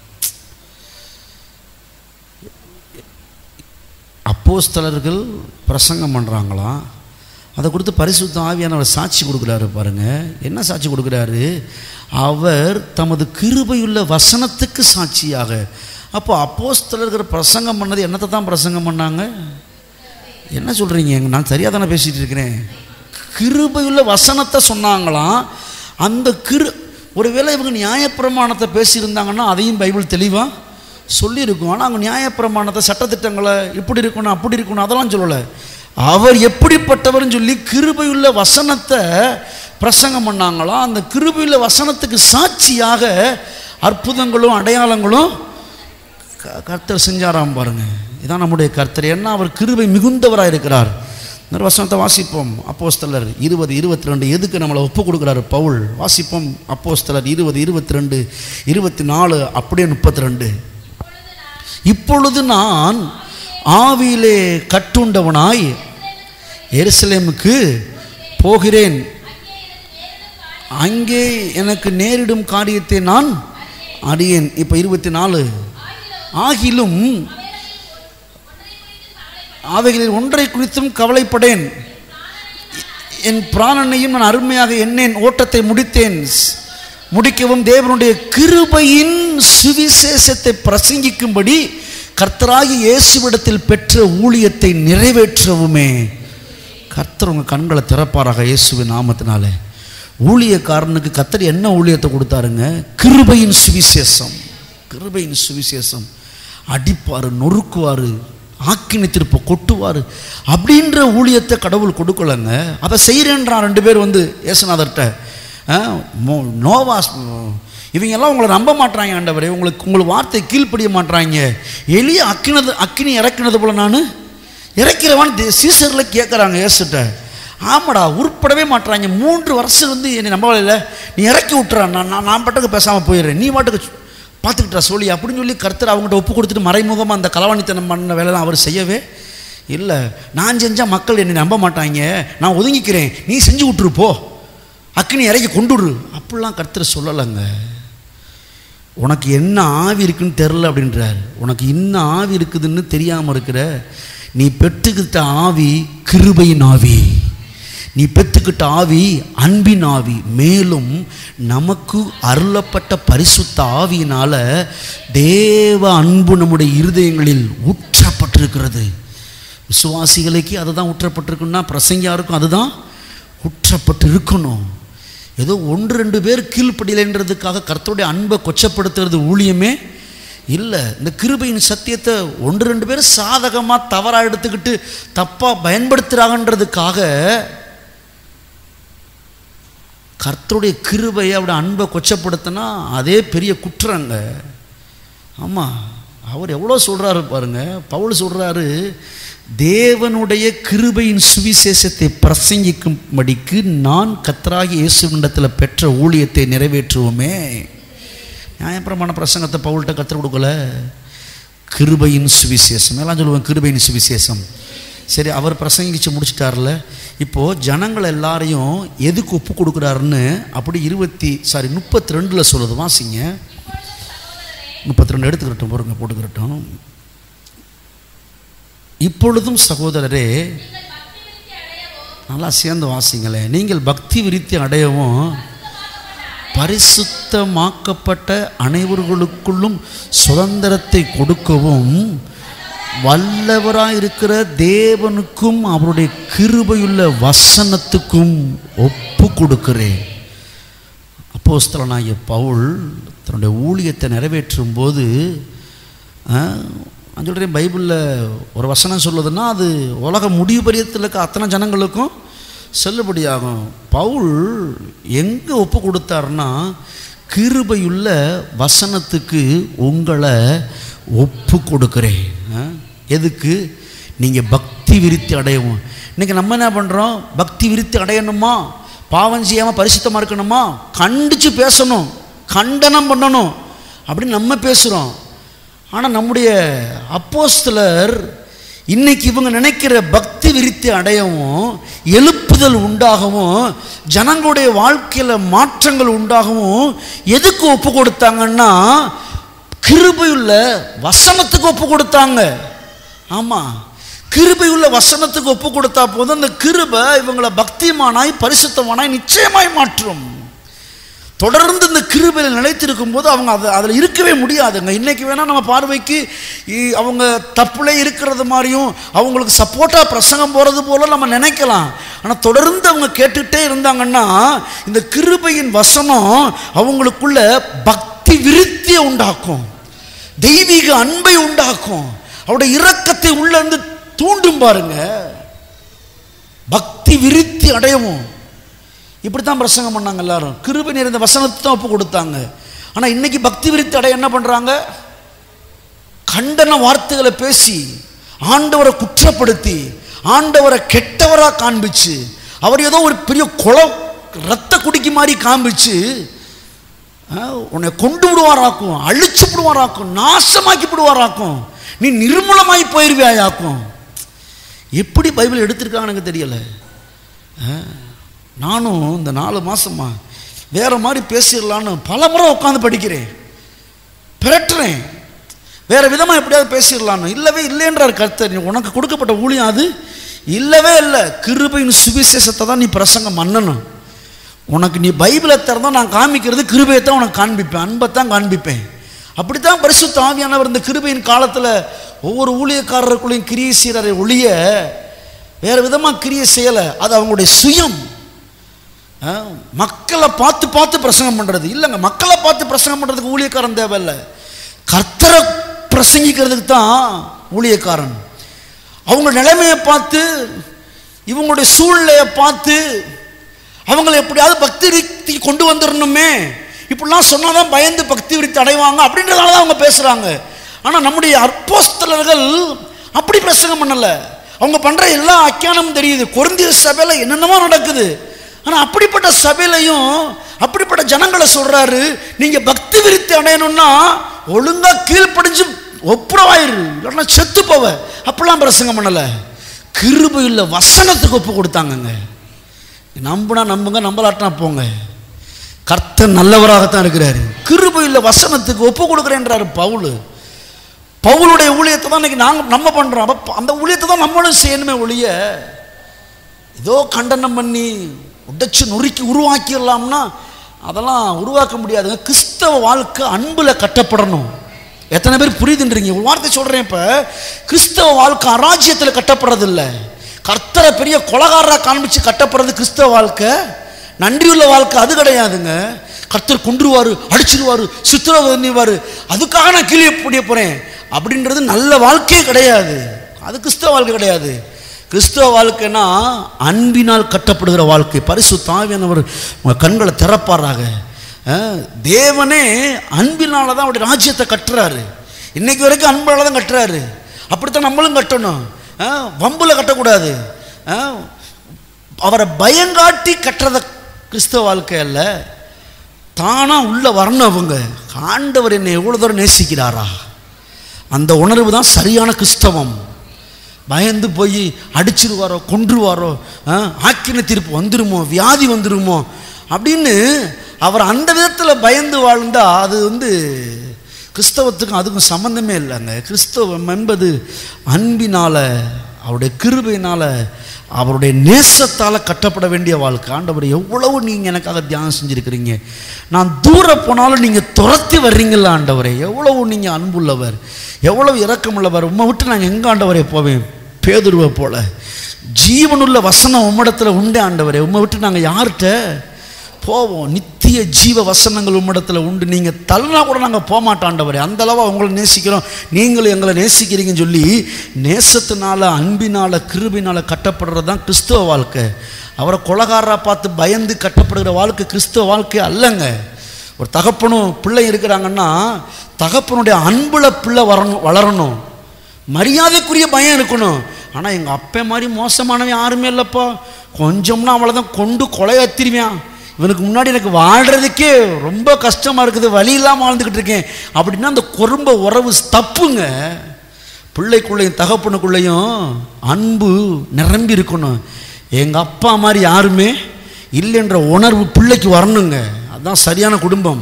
அப்போஸ்தலர்கள் பிரசங்கம் பண்ணுறாங்களாம். அதை கொடுத்து பரிசுத்த ஆவியானவர் சாட்சி கொடுக்குறாரு. பாருங்க, என்ன சாட்சி கொடுக்குறாரு? அவர் தமது கிருபையுள்ள வசனத்துக்கு சாட்சியாக. அப்போ அப்போஸ்தலர்கள் பிரசங்கம் பண்ணது என்னத்தை தான் பிரசங்கம் பண்ணாங்க? என்ன சொல்கிறீங்க? நான் சரியாக தானே பேசிகிட்டு இருக்கிறேன். கிருபையுள்ள வசனத்தை சொன்னாங்களாம். அந்த ஒருவேளை இவங்க நியாயப்பிரமாணத்தை பேசியிருந்தாங்கன்னா அதையும் பைபிள் தெளிவாக சொல்லியிருக்கும். ஆனால் அவங்க நியாயப்பிரமாணத்தை, சட்டத்திட்டங்களை இப்படி இருக்கணும் அப்படி இருக்கணும் அதெல்லாம் சொல்லலை. அவர் எப்படிப்பட்டவர்னு சொல்லி கிருபையுள்ள வசனத்தை பிரசங்கம் பண்ணாங்களாம். அந்த கிருபையுள்ள வசனத்துக்கு சாட்சியாக அற்புதங்களும் அடையாளங்களும் கர்த்தர் செஞ்சாராம். பாருங்க, இதான் நம்முடைய கர்த்தர். ஏன்னா அவர் கிருபை மிகுந்தவராக இருக்கிறார். இந்த வசனத்தை வாசிப்போம். அப்போஸ்தலர் 20:22 எதுக்கு நம்மளை ஒப்பு கொடுக்குறாரு பவுல்? வாசிப்போம். அப்போஸ்தலர் 20:22, 24 அப்படியே 32. இப்பொழுது நான் ஆவியிலே கட்டுண்டவனாய் எருசலேமுக்கு போகிறேன். அங்கே எனக்கு நேரிடும் காரியத்தை நான் அறியேன். இப்போ 24. ஆகிலும் அவைகளில் ஒன்றை குறித்தும் கவலைப்படேன். என் பிராணனையும் நான் அருமையாக எண்ணேன். ஓட்டத்தை முடிக்கவும் தேவனுடைய கிருபையின் சுவிசேஷத்தை பிரசங்கிக்கும்படி கர்த்தராகி இயேசுவிடத்தில் பெற்ற ஊழியத்தை நிறைவேற்றவுமே. கர்த்தர் உங்கள் கண்களை திறப்பாராக இயேசுவின் நாமத்தினாலே. ஊழியக்காரனுக்கு கர்த்தர் என்ன ஊழியத்தை கொடுத்தாருங்க? கிருபையின் சுவிசேஷம். அடிப்பார், நொறுக்குவார், ஆக்கினை திருப்ப கொட்டுவார். அப்படின்ற ஊழியத்தை கடவுள் கொடுக்கலங்க. அதை செய்கிறேன்றான் 2 பேர் ஏசுநாதர்கிட்ட. நோவாஸ் இவங்கெல்லாம் உங்களை நம்ப மாட்டாங்க ஆண்டவரே, உங்களுக்கு வார்த்தை கீழ்ப்படிய மாட்டாங்க. எளிய அக்கினி இறக்கினது போல நான் இறக்கிறவான்னு சீசரில் கேட்குறாங்க இயேசுட்ட. ஆமாடா, உருப்படவே மாட்டாங்க. 3 வருஷம் என்னை நம்பவில்லை, நீ இறக்கி விட்டுறான், நான் பாட்டுக்கு பேசாமல் போயிடுறேன், நீ பாட்டுக்கு பார்த்துக்கிட்டா சொல்லி அப்படின்னு சொல்லி கர்த்தர் அவங்கள்ட்ட ஒப்பு கொடுத்துட்டு மறைமுகமாக அந்த களவாணித்தனம் பண்ண வேலைலாம் அவர் செய்யவே இல்லை. நான் செஞ்சால் மக்கள் என்னை நம்ப மாட்டாங்க, நான் ஒதுங்கிக்கிறேன், நீ செஞ்சு விட்டுருப்போ, அக்கினி இறக்கி கொண்டுடு அப்படிலாம் கர்த்தர் சொல்லலைங்க. உனக்கு என்ன ஆவி இருக்குன்னு தெரில அப்படின்றார். உனக்கு இன்னும் ஆவி இருக்குதுன்னு தெரியாமல் இருக்கிற நீ பெற்றுக்கிட்ட ஆவி கிருபையின் ஆவி, நீ பெற்றுக்கிட்ட ஆவி அன்பின் ஆவி. மேலும் நமக்கு அருளப்பட்ட பரிசுத்த ஆவியினால தேவ அன்பு நம்முடைய இருதயங்களில் ஊற்றப்பட்டிருக்கிறது. விசுவாசிகளுக்கு அதுதான் ஊற்றப்பட்டிருக்குன்னா பிரசங்கியாருக்கும் அதுதான் ஊற்றப்பட்டு இருக்கணும். ஏதோ 1-2 பேர் கீழ்ப்படியலைன்றதுக்காக கர்த்தருடைய அன்பை கொச்சப்படுத்துறது ஊழியமே இல்லை. இந்த கிருபையின் சத்தியத்தை 1-2 பேர் சாதகமாக தவறாக எடுத்துக்கிட்டு தப்பாக பயன்படுத்துகிறாங்கன்றதுக்காக கர்த்தருடைய கிருபையை அவருடைய அன்பை கொச்சப்படுத்தினா அதே பெரிய குற்றங்க. ஆமாம், அவர் எவ்வளோ சொல்கிறாரு பாருங்க. பவுல் சொல்கிறாரு, தேவனுடைய கிருபையின் சுவிசேஷத்தை பிரசங்கிக்கும்படிக்கு நான் கர்த்தராகிய இயேசுவினிடத்தில் பெற்ற ஊழியத்தை நிறைவேற்றுவோமே. நியாயப்பிரமாண பிரசங்கத்தை பவுல்கிட்ட கற்றுக் கொடுக்கல, கிருபையின் சுவிசேஷம் எல்லாம் சொல்லுவேன். கிருபையின் சுவிசேஷம் சரி, அவர் பிரசங்கிச்சு முடிச்சிட்டார்ல. இப்போது ஜனங்கள் எல்லாரையும் எதுக்கு ஒப்பு கொடுக்குறாருன்னு அப்படி 32 சொல்லுது. வாசிங்க. 32 எடுத்துக்கிட்டோம், போடுங்க, போட்டுக்கிட்டோம். இப்பொழுதும் சகோதரரே, நல்லா சேர்ந்து வாசிங்களே, நீங்கள் பக்தி விருத்தி அடையவும் பரிசுத்தமாக்கப்பட்ட அனைவர்களுக்குள்ளும் சுதந்திரத்தை கொடுக்கவும் வல்லவராயிருக்கிற தேவனுக்கும் அவருடைய கிருபையுள்ள வசனத்துக்கும் ஒப்பு கொடுக்கிறேன். அப்போஸ்தலனாகிய பவுல் தன்னுடைய ஊழியத்தை நிறைவேற்றும் போது நான் சொல்கிறேன், பைபிளில் ஒரு வசனம் சொல்லுதுன்னா அது உலக முடிவு பரியத்தில் இருக்க அத்தனை ஜனங்களுக்கும் செல்லுபடியாகும். பவுல் எங்கே ஒப்பு கொடுத்தாருன்னா, கிருபையுள்ள வசனத்துக்கு உங்களை ஒப்பு கொடுக்கிறேன். எதுக்கு? நீங்கள் பக்தி விருத்தி அடையவும். இன்றைக்கி நம்ம என்ன பண்ணுறோம்? பக்தி விருத்தி அடையணுமா, பாவம் செய்யாமல் பரிசுத்தமாக இருக்கணுமா, கண்டித்து பேசணும், கண்டனம் பண்ணணும் அப்படின்னு நம்ம பேசுகிறோம். ஆனால் நம்முடைய அப்போஸ்தலர் இன்னைக்கு இவங்க நினைக்கிற பக்தி விருத்தி அடையவும், எழுப்புதல் உண்டாகவும், ஜனங்களுடைய வாழ்க்கையில் மாற்றங்கள் உண்டாகவும் எதுக்கு ஒப்பு கொடுத்தாங்கன்னா, கிருபையுள்ள வசனத்துக்கு ஒப்பு கொடுத்தாங்க. ஆமாம், கிருபையுள்ள வசனத்துக்கு ஒப்பு கொடுத்தா போதும் அந்த கிருபை இவங்களை பக்திமானாய் பரிசுத்தமானாய் நிச்சயமாய் மாற்றும். தொடர்ந்து இந்த கிருபையில் நிலைத்திருக்கும் போது அவங்க அதில் இருக்கவே முடியாதுங்க. இன்றைக்கி வேணால் நம்ம பார்வைக்கு அவங்க தப்புலே இருக்கிறது மாதிரியும் அவங்களுக்கு சப்போர்ட்டாக பிரசங்கம் போகிறது போல நம்ம நினைக்கலாம். ஆனால் தொடர்ந்து அவங்க கேட்டுகிட்டே இருந்தாங்கன்னா இந்த கிருபையின் வசனம் அவங்களுக்குள்ள பக்தி விருத்தியை உண்டாக்கும், தெய்வீக அன்பை உண்டாக்கும், அவருடைய இரக்கத்தை உள்ள இருந்து தூண்டும். பாருங்க, பக்தி விருத்தி அடையவும் இப்படித்தான் பிரசங்கம் பண்ணாங்க எல்லாரும். கிருபை நிறைந்த வசனத்தை தான் ஒப்பு கொடுத்தாங்க. ஆனால் இன்னைக்கு பக்தி விருத்தி அடைய என்ன பண்ணுறாங்க? கண்டன வார்த்தைகளை பேசி, ஆண்டவரை குற்றப்படுத்தி, ஆண்டவரை கெட்டவராக காண்பிச்சு, அவர் ஏதோ ஒரு பெரிய ரத்த குடிக்கு மாதிரி காண்பிச்சு உன்னை கொண்டு விடுவாராக்கும், அழிச்சு விடுவாராக்கும், நாசமாக்கி விடுவாராக்கும், நீ நிர்மூலமாகி போயிருவியாயாக்கும். எப்படி பைபிள் எடுத்திருக்காங்க எனக்கு தெரியலை. நானும் இந்த 4 மாதமா வேறு மாதிரி பேசிடலான்னு பல முறை உட்காந்து படிக்கிறேன், பிரட்டுறேன், வேறு விதமாக எப்படியாவது பேசிடலான்னு. இல்லவே இல்லைன்றார் கர்த்தர். உனக்கு கொடுக்கப்பட்ட ஊழியம் அது இல்லவே இல்லை. கிருபையின் சுவிசேஷத்தை தான் நீ பிரசங்கம் பண்ணணும். உனக்கு நீ பைபிளை திறந்தால் நான் காமிக்கிறது கிருபையை தான் உனக்கு காண்பிப்பேன், அன்பை தான் காண்பிப்பேன். அப்படித்தான் பரிசுத்த ஆவியானவர் இந்த கிருபையின் காலத்தில் ஒவ்வொரு ஊழியக்காரருக்குள்ளேயும் கிரியை செய்கிறாரை ஒழிய வேறு விதமாக கிரியை செய்யலை. அது அவங்களுடைய சுயம். மக்களை பார்த்து பார்த்து பிரசங்கம் பண்ணுறது இல்லைங்க. மக்களை பார்த்து பிரசங்கம் பண்ணுறதுக்கு ஊழியக்காரன் தேவையில்லை, கர்த்தரை பிரசங்கிக்கிறதுக்கு தான் ஊழியக்காரன். அவங்க நிலைமையை பார்த்து, இவங்களுடைய சூழ்நிலையை பார்த்து அவங்களை எப்படியாவது பக்தி விருத்தி கொண்டு வந்துடணுமே, இப்படிலாம் சொன்னால் தான் பயந்து பக்தி விருத்தி அடைவாங்க அப்படின்றதால தான் அவங்க பேசுகிறாங்க. ஆனால் நம்முடைய அப்போஸ்தலர்கள் அப்படி பிரசங்கம் பண்ணலை. அவங்க பண்ணுற எல்லா அக்கியானமும் தெரியுது. கொரிந்தியர் சபையில் என்னென்னமோ நடக்குது. ஆனால் அப்படிப்பட்ட சபையிலையும் அப்படிப்பட்ட ஜனங்களை சொல்கிறாரு, நீங்கள் பக்தி விருத்தி அடையணும்னா ஒழுங்காக கீழ்ப்படிஞ்சு ஒப்புரவாயிரு, இல்லைன்னா செத்து போவ. அப்படிலாம் பிரசங்கம் பண்ணலை. கிருபையுள்ள வசனத்துக்கு ஒப்பு கொடுத்தாங்கங்க. நம்புனா நம்புங்க, நம்பலாட்டினா போங்க. கர்த்தர் நல்லவராகத்தான் இருக்கிறாரு. கிருபையுள்ள வசனத்துக்கு ஒப்பு கொடுக்குறேன்றாரு பவுல். பவுலுடைய ஊழியத்தை தான் இன்னைக்கு நம்ம பண்ணுறோம். அப்போ அந்த ஊழியத்தை தான் நம்மளும் செய்யணுமே ஒழிய ஏதோ கண்டனம் பண்ணி உடைச்சு நொறுக்கி உருவாக்கிடலாம்னா அதெல்லாம் உருவாக்க முடியாதுங்க. கிறிஸ்தவ வாழ்க்கை அன்பில் கட்டப்படணும். எத்தனை பேர் புரியுதுன்றீங்க? ஒரு வார்த்தை சொல்கிறேன். இப்போ கிறிஸ்தவ வாழ்க்கை அராஜ்யத்தில் கட்டப்படுறது இல்லை. கர்த்தரை பெரிய கொலகாரராக காண்பிச்சு கட்டப்படுறது கிறிஸ்தவ வாழ்க்கை. நன்றியுள்ள வாழ்க்கை அது கிடையாதுங்க. கர்த்தர் கொன்றுவார், அடிச்சிருவார், சித்திரவதை பண்ணிடுவார், அதுக்காக நான் கீழே பிடிய போகிறேன் அப்படின்றது நல்ல வாழ்க்கையே கிடையாது. அது கிறிஸ்தவ வாழ்க்கை கிடையாது. கிறிஸ்தவ வாழ்க்கைனா அன்பினால் கட்டப்படுகிற வாழ்க்கை. பரிசுத்த ஆவியானவர் உங்கள் கண்களை திறப்பாராக. தேவனே அன்பினால தான் அவருடைய ராஜ்யத்தை கட்டுறாரு. இன்னைக்கு வரைக்கும் அன்பால தான் கட்டுறாரு. அப்படித்தான் நம்மளும் கட்டணும். வம்புல கட்டக்கூடாது. அவரை பயங்காட்டி கட்டுறத கிறிஸ்தவ வாழ்க்கை அல்ல. தானா உள்ள வரணும். அவங்க ஆண்டவர் என்னை எவ்வளோ தூரம் நேசிக்கிறாரா, அந்த உணர்வு தான் சரியான கிறிஸ்தவம். பயந்து போய் அடிச்சிருவாரோ, கொன்றுவாரோ, ஆக்கின தீர்ப்பு வந்துருமோ, வியாதி வந்துருமோ அப்படின்னு அவர் அந்த விதத்தில் பயந்து வாழ்ந்தா அது கிறிஸ்தவத்துக்கும் அதுக்கும் சம்பந்தமே இல்லைங்க. கிறிஸ்தவம் என்பது அன்பினால, அவருடைய கிருபையினால, அவருடைய நேசத்தால் கட்டப்பட வேண்டிய வாழ்க்கை. ஆண்டவர் எவ்வளவு நீங்கள் எனக்காக தியானம் செஞ்சுருக்கிறீங்க, நான் தூரம் போனாலும் நீங்கள் துரத்தி வர்றீங்களா ஆண்டவரே, எவ்வளவு நீங்கள் அன்புள்ளவர், எவ்வளவு இரக்கமுள்ளவர். உம்மை விட்டு நாங்கள் எங்கே ஆண்டவரே போவேன்? பேதுருவை போல. ஜீவனுள்ள வசனம் உம்மிடத்தில் உண்டு ஆண்டவரே, உம்மை விட்டு நாங்கள் யார்கிட்ட போவோம்? நித்திய ஜீவ வசனங்கள் உம்மிடத்தில் உண்டு, நீங்கள் தள்ளினா கூட நாங்கள் போக மாட்டோம் ஆண்டவரே. அந்தளவாக உங்களை நேசிக்கிறோம், நீங்களும் எங்களை நேசிக்கிறீங்கன்னு சொல்லி நேசத்தினால, அன்பினால், கிருபினால் கட்டப்படுறது தான் கிறிஸ்தவ வாழ்க்கை. அவரை கொலகாரராக பார்த்து பயந்து கட்டப்படுகிற வாழ்க்கை கிறிஸ்தவ வாழ்க்கை அல்லங்க. ஒரு தகப்பனும் பிள்ளை இருக்கிறாங்கன்னா தகப்பனுடைய அன்புல பிள்ளை வளரணும், மரியாதைக்குரிய பயம் இருக்கணும். ஆனால் எங்கள் அப்பா மாதிரி மோசமானவன் யாருமே இல்லைப்பா, கொஞ்சம்னா அவ்வளோதான் கொண்டு கொலையாத்திருவேன், இவனுக்கு முன்னாடி எனக்கு வாழ்கிறதுக்கே ரொம்ப கஷ்டமாக இருக்குது, வழி இல்லாமல் வாழ்ந்துக்கிட்டு இருக்கேன் அப்படின்னா அந்த குறும்ப உறவு தப்புங்க. பிள்ளைக்குள்ளேயும் தகப்பனுக்குள்ளேயும் அன்பு நிரம்பி இருக்கணும். எங்கள் அப்பா மாதிரி யாருமே இல்லைன்ற உணர்வு பிள்ளைக்கு வரணுங்க. அதுதான் சரியான குடும்பம்.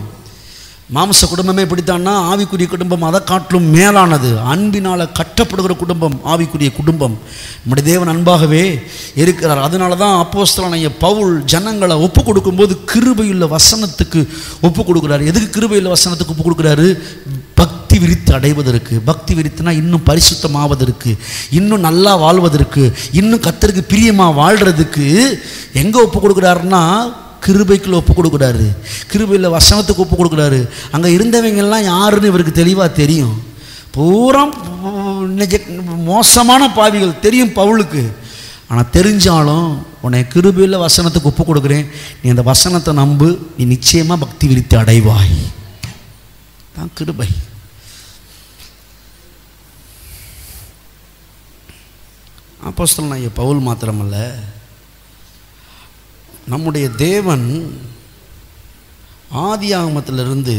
மாம்ச குடும்பமே பிடித்தான்னா ஆவிக்குரிய குடும்பம் அதை காட்டிலும் மேலானது. அன்பினால் கட்டப்படுகிற குடும்பம் ஆவிக்குரிய குடும்பம். நம்முடைய தேவன் அன்பாகவே இருக்கிறார். அதனால தான் அப்போஸ்தலனாகிய பவுல் ஜனங்களை ஒப்பு கொடுக்கும்போது கிருபையுள்ள வசனத்துக்கு ஒப்பு கொடுக்குறாரு. எதுக்கு கிருபையுள்ள வசனத்துக்கு ஒப்பு கொடுக்குறாரு? பக்தி விரித்து அடைவதற்கு. பக்தி விரித்துனா இன்னும் பரிசுத்தமாவதற்கு, இன்னும் நல்லா வாழ்வதற்கு, இன்னும் கர்த்தருக்கு பிரியமாக வாழ்கிறதுக்கு. எங்கே ஒப்பு கொடுக்குறாருன்னா கிருபைக்குள்ள ஒப்பு கொடுக்குறாரு, கிருபையில் வசனத்துக்கு ஒப்பு கொடுக்குறாரு. அங்கே இருந்தவங்கெல்லாம் யாருன்னு இவருக்கு தெளிவாக தெரியும். பூரா மோசமான பாவிகள் தெரியும் பவுலுக்கு. ஆனால் தெரிஞ்சாலும் உன்னை கிருபையில் வசனத்துக்கு ஒப்பு கொடுக்குறேன், நீ அந்த வசனத்தை நம்பு, நீ நிச்சயமாக பக்தி விரித்து அடைவாய். தான் கிருபை. அப்போஸ்தலனாகிய பவுல் மாத்திரமல்ல, நம்முடைய தேவன் ஆதியாகமத்திலிருந்து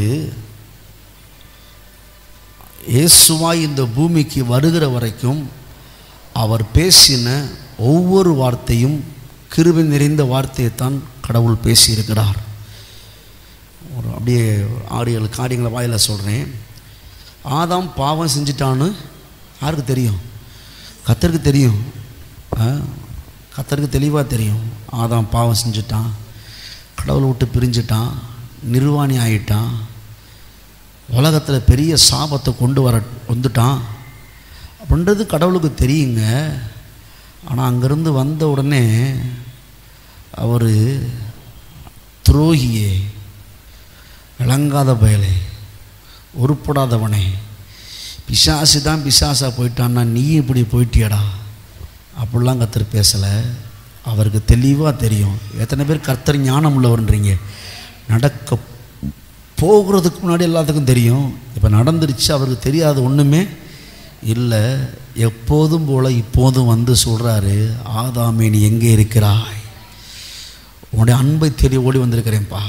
இயேசுவாய் இந்த பூமிக்கு வருகிற வரைக்கும் அவர் பேசின ஒவ்வொரு வார்த்தையும் கிருபை நிறைந்த வார்த்தையைத்தான் கடவுள் பேசியிருக்கிறார். ஒரு அப்படியே 6-7 காரியங்களை வாயில் சொல்கிறேன். ஆதாம் பாவம் செஞ்சிட்டான்னு யாருக்கு தெரியும்? கர்த்தருக்கு தெரியும். கர்த்தருக்கு தெளிவாக தெரியும். ஆதாம் பாவம் செஞ்சுட்டான், கடவுளை விட்டு பிரிஞ்சிட்டான், நிர்வாணி ஆகிட்டான், உலகத்தில் பெரிய சாபத்தை கொண்டு வந்துட்டான் அப்படின்றது கடவுளுக்கு தெரியுங்க. ஆனால் அங்கேருந்து வந்த உடனே அவர் துரோகியே, விளங்காத பயலே, உருப்படாதவனே, பிசாசு தான் பிசாசா போயிட்டான்னா நீ இப்படி போயிட்டியடா அப்படிலாம் கர்த்தர் பேசலை. அவருக்கு தெளிவாக தெரியும். எத்தனை பேர் கர்த்தர் ஞானம் உள்ளவர்ன்றீங்க? நடக்க போகிறதுக்கு முன்னாடி எல்லாத்துக்கும் தெரியும். இப்போ நடந்துருச்சு, அவருக்கு தெரியாது ஒன்றுமே இல்லை. எப்போதும் போல் இப்போதும் வந்து சொல்கிறாரு, ஆதாமே நீ எங்கே இருக்கிறாய்? உன்னுடைய அன்பை தேடி ஓடி வந்திருக்கிறேன்ப்பா,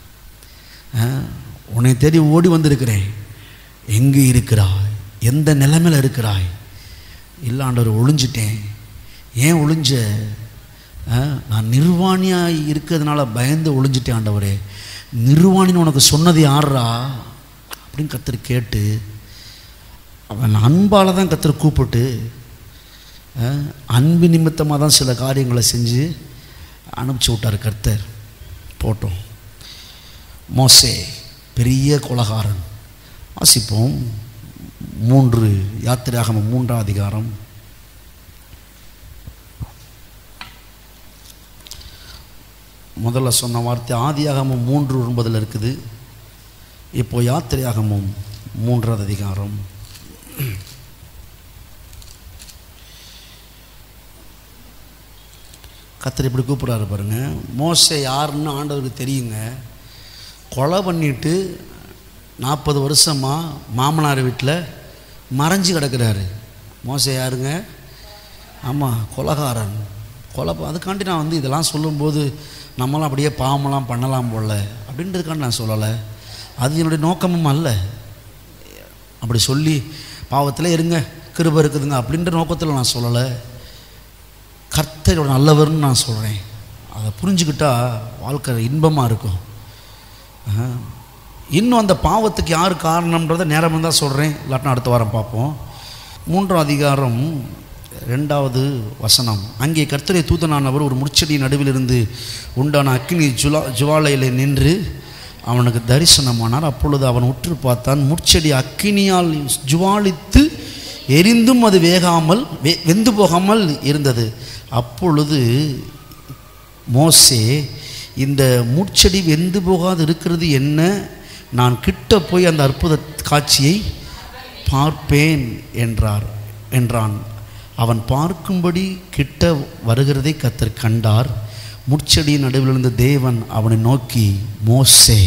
உன்னை தேடி ஓடி வந்திருக்கிறேன். எங்கே இருக்கிறாய்? எந்த நிலைமையில் இருக்கிறாய்? இல்லை ஆண்டவர், ஒளிஞ்சிட்டேன். ஏன் ஒளிஞ்ச? நான் நிர்வாணியாக இருக்கிறதுனால பயந்து ஒளிஞ்சிட்டேன் ஆண்டவரே. நிர்வாணின்னு உனக்கு சொன்னது யாரா அப்படின்னு கர்த்தர் கேட்டு, அவன் அன்பால் தான் கர்த்தர் கூப்பிட்டு, அன்பு நிமித்தமாக தான் சில காரியங்களை செஞ்சு அனுப்பிச்சி விட்டார் கர்த்தர். போட்டோம். மோசே பெரிய கொலகாரன். வாசிப்போம். 3 யாத்திராகமம் 3ஆம் அதிகாரம். முதல்ல சொன்ன வார்த்தை ஆதியாகமம் 3:9 இருக்குது. இப்போ யாத்திரையாகமம் 3வது அதிகாரம். கர்த்தர் இப்படி கூப்பிட்றாரு பாருங்க. மோசே யாருன்னு ஆண்டவருக்கு தெரியுங்க. கொலை பண்ணிட்டு 40 வருஷமாக மாமனார் வீட்டில் மறைஞ்சு கிடக்கிறாரு. மோசே யாருங்க? ஆமாம், கொலைகாரன். அதுக்காண்டி நான் இதெல்லாம் சொல்லும்போது நம்மளாம் அப்படியே பாவமெல்லாம் பண்ணலாம் போல அப்படின்றதுக்காண்டி நான் சொல்லலை. அது என்னுடைய நோக்கமும் அல்ல. அப்படி சொல்லி பாவத்தில் இருங்க, கிருபை இருக்குதுங்க அப்படின்ற நோக்கத்தில் நான் சொல்லலை. கர்த்தரோட நல்லவர்னு நான் சொல்கிறேன். அதை புரிஞ்சுக்கிட்டா வாழ்க்கை இன்பமாக இருக்கும். இன்னும் அந்த பாவத்துக்கு யார் காரணம்ன்றதை நேரம் தான் சொல்கிறேன், இல்லாட்டினா அடுத்த வாரம் பார்ப்போம். 3ஆம் அதிகாரம் 2வது வசனம். அங்கே கர்த்தருடைய தூதனானவர் ஒரு முட்செடி நடுவில் இருந்து உண்டான அக்கினி ஜுவாலையில் நின்று அவனுக்கு தரிசனமானார். அப்பொழுது அவன் உற்று பார்த்தான். முட்செடி அக்கினியால் ஜுவாலித்து எரிந்தும் அது வெந்து போகாமல் இருந்தது. அப்பொழுது மோசே, இந்த முட்செடி வெந்து போகாது இருக்கிறது என்ன? நான் கிட்ட போய் அந்த அற்புத காட்சியை பார்ப்பேன் என்றான். அவன் பார்க்கும்படி கிட்ட வருகிறதை கர்த்தர் கண்டார். முட்செடியின் நடுவில் இருந்த தேவன் அவனை நோக்கி, மோசே,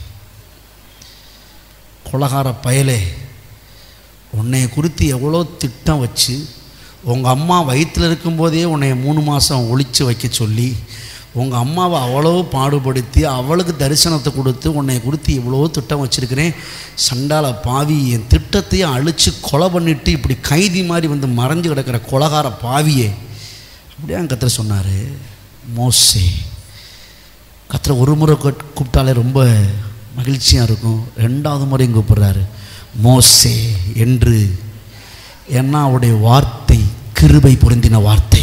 கொலகார பயலே, உன்னை குறித்து எவ்வளோ திட்டம் வச்சு உங்கள் அம்மா வயிற்றில் இருக்கும்போதே உன்னை 3 மாதம் ஒளிச்சு வைக்க சொல்லி உங்கள் அம்மாவை அவ்வளோ பாடுபடுத்தி அவளுக்கு தரிசனத்தை கொடுத்து உன்னை குறித்து இவ்வளோ திட்டம் வச்சுருக்கிறேன். சண்டால பாவி, என் திட்டத்தையும் அழித்து கொலை பண்ணிவிட்டு இப்படி கைதி மாதிரி மறைஞ்சு கிடக்கிற கொலகார பாவியே அப்படியே கர்த்தர் சொன்னார். மோசே, கர்த்தர் ஒரு முறை கூப்பிட்டாலே ரொம்ப மகிழ்ச்சியாக இருக்கும். 2வது முறையும் கூப்பிட்றாரு மோசே என்று. ஏன்னா அவருடைய வார்த்தை கிருபை பொருந்தின வார்த்தை.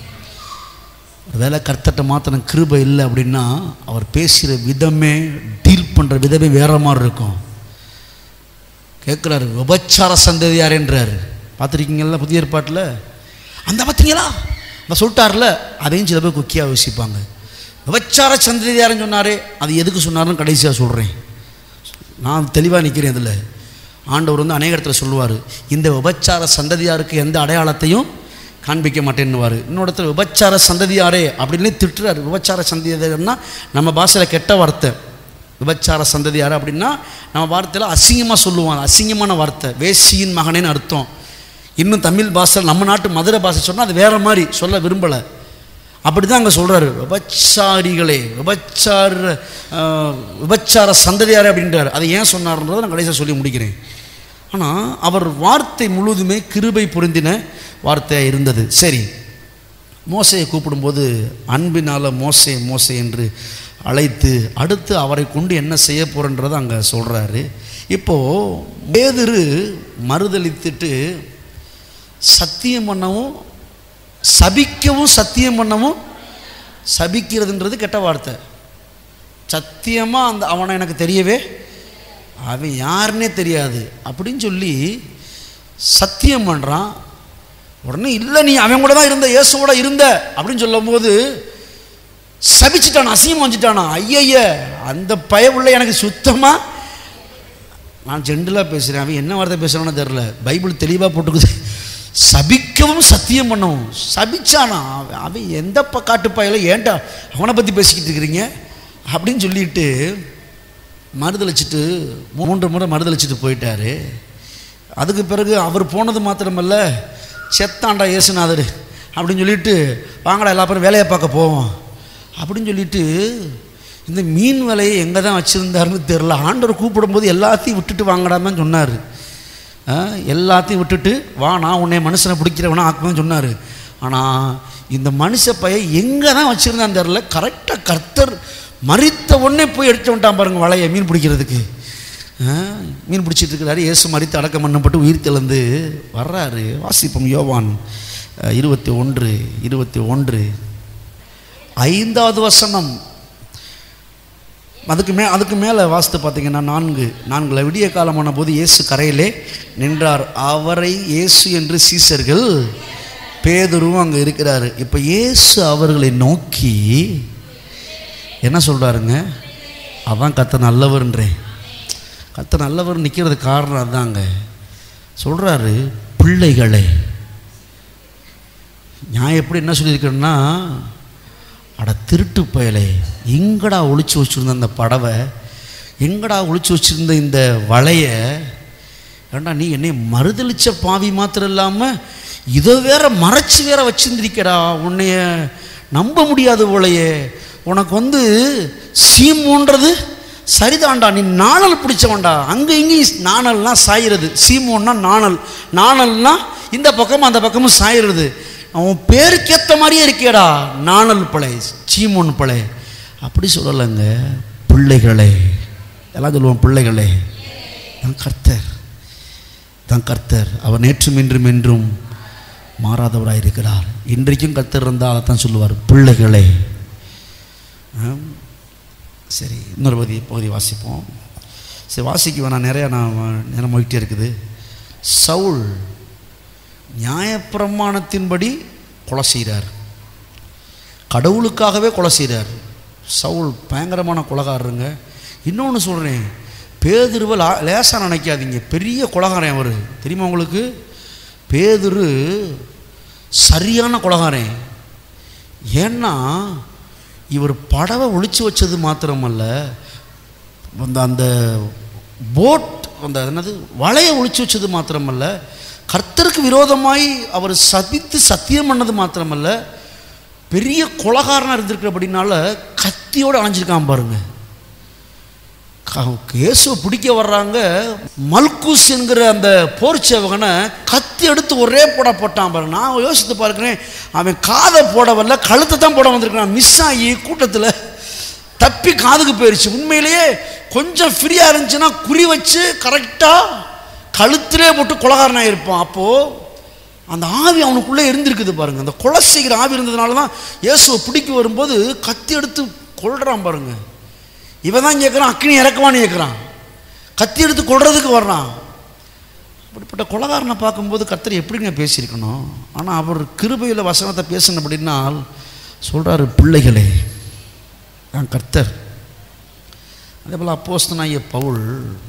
வேலை கர்த்தர்கிட்ட மாத்திரம் கிருபை இல்லை அப்படின்னா அவர் பேசுகிற விதமே, டீல் பண்ணுற விதமே வேற மாதிரி இருக்கும். கேட்குறாரு, விபச்சார சந்ததியார் என்றார். பார்த்துருக்கீங்களா புதிய ஏற்பாட்டில்? அந்த பார்த்தீங்களா, நான் சொல்லிட்டார்ல, அதையும் சில பேர் குக்கியாக யோசிப்பாங்க. விபச்சார சந்ததியாருன்னு சொன்னாரே, அது எதுக்கு சொன்னார்னு கடைசியாக சொல்கிறேன். நான் தெளிவாக நிற்கிறேன். இதில் ஆண்டவர் அநேக இடத்துல சொல்லுவார், இந்த விபச்சார சந்ததியாருக்கு எந்த அடையாளத்தையும் காண்பிக்க மாட்டேன்னுவார். இன்னொரு இடத்துல விபச்சார சந்ததியாரே அப்படின்னு திட்டுறாரு. விபச்சார சந்ததியார்னா நம்ம பாஷையில் கெட்ட வார்த்தை. விபச்சார சந்ததியார் அப்படின்னா நம்ம வார்த்தையில் அசிங்கமாக சொல்லுவாங்க, அசிங்கமான வார்த்தை, வேசியின் மகனேன்னு அர்த்தம். இன்னும் தமிழ் பாஷை, நம்ம நாட்டு மதுரை பாஷை சொன்னால் அது வேறு மாதிரி சொல்ல விரும்பலை. அப்படி தான் அங்கே சொல்கிறாரு, விபச்சாரிகளே, விபச்சார சந்ததியாரே அப்படின்றார். அதை ஏன் சொன்னார்ன்றதை நான் கடைசியாக சொல்லி முடிக்கிறேன். ஆனால் அவர் வார்த்தை முழுவதுமே கிருபை பொருந்தின வார்த்தையாக இருந்தது. சரி, மோசையை கூப்பிடும்போது அன்பினால் மோசே மோசே என்று அழைத்து அடுத்து அவரை கொண்டு என்ன செய்ய போகிறன்றதை அங்கே சொல்கிறாரு. இப்போது பேதுரு மறுதளித்துட்டு சத்தியம் பண்ணவும் சபிக்கவும், சத்தியம் பண்ணவும், சபிக்கிறதுன்றது கெட்ட வார்த்தை. சத்தியமாக அவனை எனக்கு தெரியவே, அவன் யாருன்னே தெரியாது அப்படின்னு சொல்லி சத்தியம் பண்ணுறான். உடனே இல்லை, நீ அவன் கூட தான் இருந்த, இயேசுவோட இருந்த அப்படின்னு சொல்லும் போது சபிச்சுட்டானா, அசிங்கம் வச்சுட்டானா. ஐய, அந்த பயவுள்ள எனக்கு சுத்தமாக, நான் ஜென்ரலாக பேசுகிறேன், அவன் என்ன வார்த்தை பேசுகிறான்னு தெரில. பைபிள் தெளிவாக போட்டுக்குது, சபிக்கவும் சத்தியம் பண்ணவும். சபிச்சானா அவன், எந்த காட்டு பயல, ஏன்டா அவனை பற்றி பேசிக்கிட்டு இருக்கிறீங்க அப்படின்னு சொல்லிட்டு மறுதளிச்சுட்டு 3 முறை மறுதளிச்சுட்டு போயிட்டாரு. அதுக்கு பிறகு அவர் போனது மாத்திரமல்ல, செத்தாண்டா இயேசுநாதர் அப்படின்னு சொல்லிட்டு, வாங்கடா எல்லா பேரும் வேலையை பார்க்க போவோம் அப்படின்னு சொல்லிட்டு, இந்த மீன் வேலையை எங்கே தான் வச்சுருந்தாருன்னு தெரில. ஆண்டவர் கூப்பிடும்போது எல்லாத்தையும் விட்டுட்டு வாங்கடான்னு தான் சொன்னார். எல்லாத்தையும் விட்டுட்டு வா, நான் உன்னை மனுஷனை பிடிக்கிறவனா ஆக்குவேன்னு சொன்னார். ஆனால் இந்த மனுஷ பையன் எங்கே தான் வச்சுருந்தான்னு தெரில. கரெக்டாக கர்த்தர் மரித்த உடனே போய் எடுத்து வந்துட்டான் பாருங்கள் வலையை, மீன் பிடிக்கிறதுக்கு. மீன் பிடிச்சிட்டு இருக்கிறாரு. இயேசு மரித்து அடக்கம் பண்ணப்பட்டு உயிர் தெழுந்து வர்றாரு. வாசிப்போம், யோவான் 21 5வது வசனம். அதுக்கு மேலே வாசித்து பார்த்தீங்கன்னா 4 விடிய காலமான போது இயேசு கரையிலே நின்றார். அவரை இயேசு என்று சீசர்கள், பேதுருவும் அங்கே இருக்கிறாரு. இப்போ இயேசு அவர்களை நோக்கி, என்ன சொல்கிறாருங்க? அதான் கர்த்தர் நல்லவர்ன்றேன். கர்த்தர் நல்லவர் நிற்கிறது காரணம் அதாங்க. சொல்கிறாரு பிள்ளைகளே. நான் எப்படி என்ன சொல்லியிருக்கேன்னா, அட திருட்டு பயலே, எங்கடா ஒளிச்சு வச்சுருந்த அந்த படவை, எங்கடா ஒளிச்சு வச்சுருந்த இந்த வலையை, ஏண்டா நீ என்னை மறுதளிச்ச பாவி மாத்திரம் இல்லாமல் இதை வேற மறைச்சி வேற வச்சுருந்திருக்கடா, உன்னைய நம்ப முடியாது போலையே, உனக்கு சீமோன்றது சரிதான்டா, நீ நாணல் பிடிச்சவன்டா. அங்கே இங்கேயும் நாணல்னா சாயிறது, சீமோன்னா நாணல், நாணல்னா இந்த பக்கமும் அந்த பக்கமும் சாயிறது. அவன் பேருக்கேற்ற மாதிரியே இருக்கேடா, நாணல் பழை, சீமோன் பழை. அப்படி சொல்லலைங்க. பிள்ளைகளே, எல்லாம் சொல்லுவோம் பிள்ளைகளே. தான் கர்த்தர், தான் கர்த்தர். அவர் நேற்றும் இன்றும் என்றும் மாறாதவராக இருக்கிறார். இன்றைக்கும் கர்த்தர் இருந்தால் அதை தான் சொல்லுவார், பிள்ளைகளே. சரி, இன்னொரு பகுதி வாசிப்போம். சரி, வாசிக்க வேணாம், நிறையா நேரம் போயிட்டே இருக்குது. சவுல் நியாயப்பிரமாணத்தின்படி கொலை செய்கிறார், கடவுளுக்காகவே கொலை செய்கிறார். சவுல் பயங்கரமான கொலைகாரருங்க. இன்னொன்று சொல்கிறேன், பேதுருவை லேசாக நினைக்காதீங்க, பெரிய கொலைகாரன் அவர், தெரியுமா உங்களுக்கு? பேதுரு சரியான கொலைகாரன். ஏன்னா இவர் படவை ஒளிச்சு வச்சது மாத்திரமல்ல, அந்த போட் அந்த என்னது வலையை ஒளிச்சு வச்சது மாத்திரமல்ல, கர்த்தருக்கு விரோதமாய் அவர் சத்தியம் பண்ணது மாத்திரமல்ல, பெரிய கொலைகாரனாக இருந்திருக்கிறபடினால கத்தியோடு அணைஞ்சிருக்கான் பாருங்க. இயேசுவை பிடிக்க வர்றாங்க, மல்குஸ் என்கிற அந்த போர்ச்சேவகனை கத்தி எடுத்து ஒரே போட்டான் பாருங்க. நான் யோசித்து பார்க்கிறேன், அவன் காதை போட வரல, கழுத்தை தான் போட வந்திருக்கான். மிஸ் ஆகி கூட்டத்தில் தப்பி காதுக்கு போயிடுச்சு. உண்மையிலேயே கொஞ்சம் ஃப்ரீயாக இருந்துச்சுன்னா குறி வச்சு கரெக்டாக கழுத்திலே போட்டு கொலைகாரனாக இருப்பான். அப்போது அந்த ஆவி அவனுக்குள்ளே இருந்திருக்குது பாருங்க. அந்த கொலை செய்கிற ஆவி இருந்ததுனால தான் இயேசுவை பிடிக்க வரும்போது கத்தி எடுத்து கொள்றான் பாருங்க. இவன் தான் கேட்குறான், அக்னி இறக்குவான்னு கேட்குறான், கத்தி எடுத்து கொள்றதுக்கு வர்றான். அப்படிப்பட்ட கொலைகாரனை பார்க்கும்போது கர்த்தர் எப்படிங்க பேசியிருக்கணும். ஆனால் அவர் கிருபையில் வசனத்தை பேசணும் அப்படின்னா சொல்கிறாரு, பிள்ளைகளே, நான் கர்த்தர். அதே போல் அப்போஸ்தலனாகிய பவுல்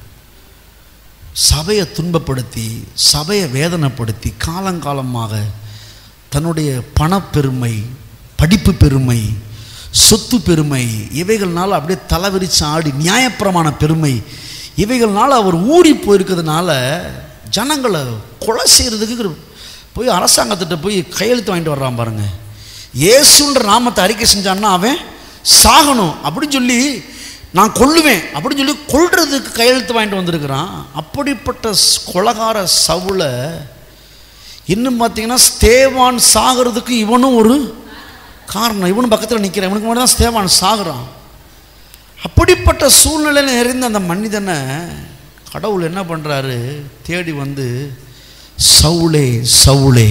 சபையை துன்பப்படுத்தி, சபையை வேதனைப்படுத்தி, காலங்காலமாக தன்னுடைய பணப்பெருமை, படிப்பு பெருமை, சொத்து பெருமை, இவைகள்னால அப்படியே தலைவிரிச்சு ஆடி, நியாயப்பிரமாண பெருமை, இவைகள்னால அவர் ஊறி போயிருக்கிறதுனால ஜனங்களை கொலை செய்கிறதுக்கு போய் அரசாங்கத்திட்ட போய் கையெழுத்து வாங்கிட்டு வர்றான் பாருங்க. இயேசுன்ற நாமத்தை அறிக்கை செஞ்சான்னா அவன் சாகணும் அப்படின்னு சொல்லி, நான் கொல்லுவேன் அப்படின்னு சொல்லி கொல்றதுக்கு கையெழுத்து வாங்கிட்டு வந்திருக்கிறான். அப்படிப்பட்ட கொலைகார சவுலை இன்னும் பார்த்தீங்கன்னா ஸ்தேவான் சாகிறதுக்கு இவனும் ஒரு காரணம். இவனும் பக்கத்தில் நிற்கிறான், இவனுக்கு மட்டும் தான் ஸ்தேவான் சாகுறான். அப்படிப்பட்ட சூழ்நிலையில் நிறைந்த அந்த மனிதனை கடவுள் என்ன பண்ணுறாரு, தேடி வந்து, சவுளே சவுளே,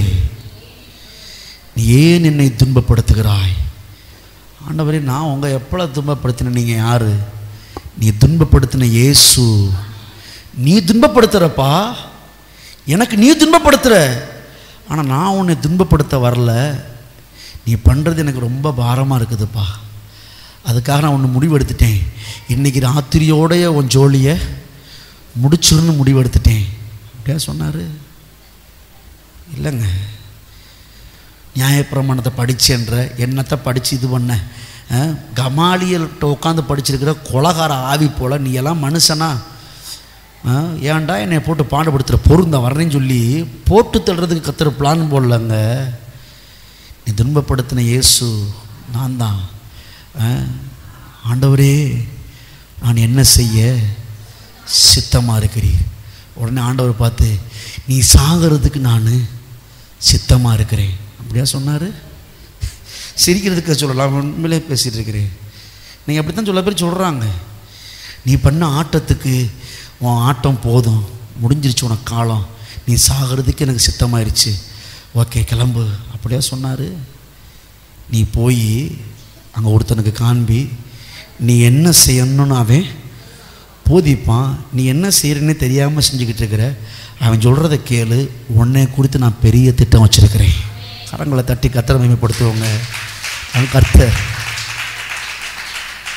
நீ ஏன் என்னை துன்பப்படுத்துகிறாய்? ஆண்டவரே, நான் உங்கள் எப்போ துன்பப்படுத்தின? நீங்கள் யார்? நீ துன்பப்படுத்தின இயேசு. நீ துன்பப்படுத்துகிறப்பா, எனக்கு நீ துன்பப்படுத்துகிற, ஆனால் நான் உன்னை துன்பப்படுத்த வரல. நீ பண்ணுறது எனக்கு ரொம்ப பாரமாக இருக்குதுப்பா. அதுக்காக நான் ஒன்று முடிவெடுத்துட்டேன். இன்றைக்கி ராத்திரியோடைய உன் ஜோலியை முடிச்சிருன்னு முடிவெடுத்துட்டேன். அப்படியா சொன்னார்? இல்லைங்க, நியாயப்பிரமாணத்தை படிச்சேன்ற என்னத்தை படித்து இது பண்ண, கமாலியல்கிட்ட உட்காந்து படிச்சிருக்கிற கொலகார ஆவி போல் நீ எல்லாம் மனுஷனா? ஏன்டா என்னை போட்டு பாடுபடுத்துகிற, பொருந்த வரேன்னு சொல்லி போட்டு தள்ளுறதுக்கு கத்துற பிளான் போடலங்க. நீ துன்பப்படுத்தின இயேசு நான் தான். ஆண்டவரே, நான் என்ன செய்ய சித்தமாக இருக்கிறீர்? உடனே ஆண்டவர் பார்த்து, நீ சாகிறதுக்கு நான் சித்தமாக இருக்கிறேன். அப்படியா சொன்னார்? சிரிக்கிறதுக்கு சொல்லலாம், உண்மையிலே பேசிகிட்டு இருக்கிறேன். நீங்கள் அப்படி தான் சொல்ல பேர் சொல்கிறாங்க. நீ பண்ண ஆட்டத்துக்கு உன் ஆட்டம் போதும், முடிஞ்சிருச்சு உனக்கு காலம், நீ சாகிறதுக்கு எனக்கு சித்தமாயிருச்சு, ஓகே கிளம்பு. அப்படியா சொன்னார்? நீ போய் அங்கே ஒருத்தனுக்கு காண்பி, நீ என்ன செய்யணும்னு அவன் போதிப்பான். நீ என்ன செய்கிறன்னு தெரியாமல் செஞ்சுக்கிட்டு இருக்கிற, அவன் சொல்கிறத கேளு, உன்னை குறித்து நான் பெரிய திட்டம் வச்சுருக்கிறேன். கரங்களை தட்டி கர்த்தரை மகிமைப்படுத்துவோங்க. அவன் கர்த்தர்.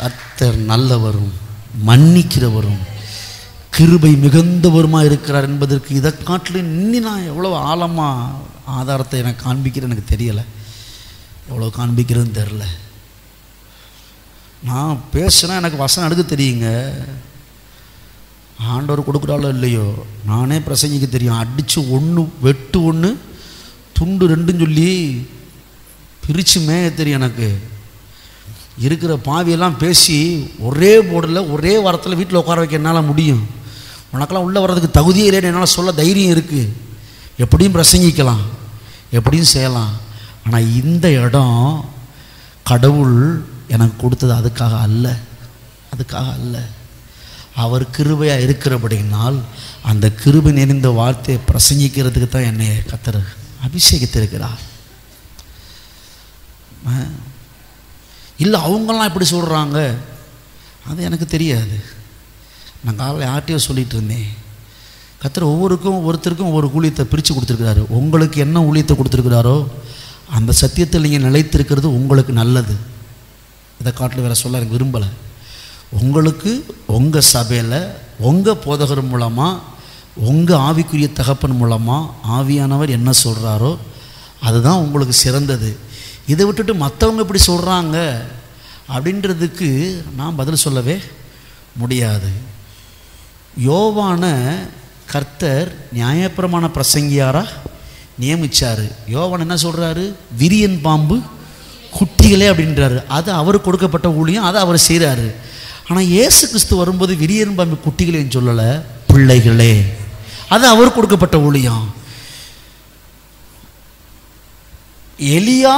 கர்த்தர் நல்லவரும் மன்னிக்கிறவரும் கிருபை மிகுந்தவருமா இருக்கிறார் என்பதற்கு இதை காட்டிலும் இன்னும் நான் எவ்வளோ ஆழமாக ஆதாரத்தை எனக்கு காண்பிக்கிறேன் எனக்கு தெரியலை, எவ்வளோ காண்பிக்கிறதுன்னு தெரில. நான் பேசுனா எனக்கு வசனம் எடுக்க தெரியுங்க, ஆண்டவர் கொடுக்குறாலோ இல்லையோ நானே பிரசங்கிக்க தெரியும். அடித்து ஒன்று வெட்டு ஒன்று துண்டு ரெண்டுன்னு சொல்லி பிரித்து மேய தெரியும். எனக்கு இருக்கிற பாவியெல்லாம் பேசி ஒரே போர்டில் ஒரே வாரத்தில் வீட்டில் உட்கார வைக்க என்னால் முடியும். உனக்கெல்லாம் உள்ளே வர்றதுக்கு தகுதியே இல்லைன்னு என்னால் சொல்ல தைரியம் இருக்குது. எப்படியும் பிரசங்கிக்கலாம், எப்படியும் செய்யலாம். ஆனால் இந்த இடம் கடவுள் எனக்கு கொடுத்தது அதுக்காக அல்ல, அதுக்காக அல்ல. அவர் கிருபையாக இருக்கிறபடினால் அந்த கிருபை நிறைந்த வார்த்தையை பிரசங்கிக்கிறதுக்கு தான் என்னை கர்த்தர் அபிஷேகித்திருக்கிறார். இல்லை அவங்கெல்லாம் இப்படி சொல்கிறாங்க, அது எனக்கு தெரியாது. நான் காலையில் யார்ட்டையோ சொல்லிகிட்டு இருந்தேன், கர்த்தர் ஒவ்வொருத்தருக்கும் ஒவ்வொரு ஊழியத்தை பிரித்து கொடுத்துருக்கிறாரு. உங்களுக்கு என்ன ஊழியத்தை கொடுத்துருக்கிறாரோ அந்த சத்தியத்தில் நீங்கள் நிலைத்திருக்கிறது உங்களுக்கு நல்லது. இதை காட்டில் வேறு சொல்ல எனக்கு விரும்பலை. உங்களுக்கு உங்கள் சபையில் உங்கள் போதகர் மூலமாக உங்கள் ஆவிக்குரிய தகப்பன் மூலமாக ஆவியானவர் என்ன சொல்கிறாரோ அதுதான் உங்களுக்கு சிறந்தது. இதை விட்டுட்டு மற்றவங்க இப்படி சொல்கிறாங்க அப்படின்றதுக்கு நான் பதில் சொல்லவே முடியாது. யோவான கர்த்தர் நியாயப்பிரமாண பிரசங்கியாராக நியமித்தார். யோவான் என்ன சொல்கிறாரு? விரியன் பாம்பு குட்டிகளே அப்படின்றாரு. அது அவருக்கு கொடுக்கப்பட்ட ஊழியம், அதை அவர் செய்கிறாரு. ஆனால் இயேசு கிறிஸ்து வரும்போது விரியன் பாம்பு குட்டிகளேன்னு சொல்லலை, பிள்ளைகளே, அது அவர் கொடுக்கப்பட்ட ஊழியம். எலியா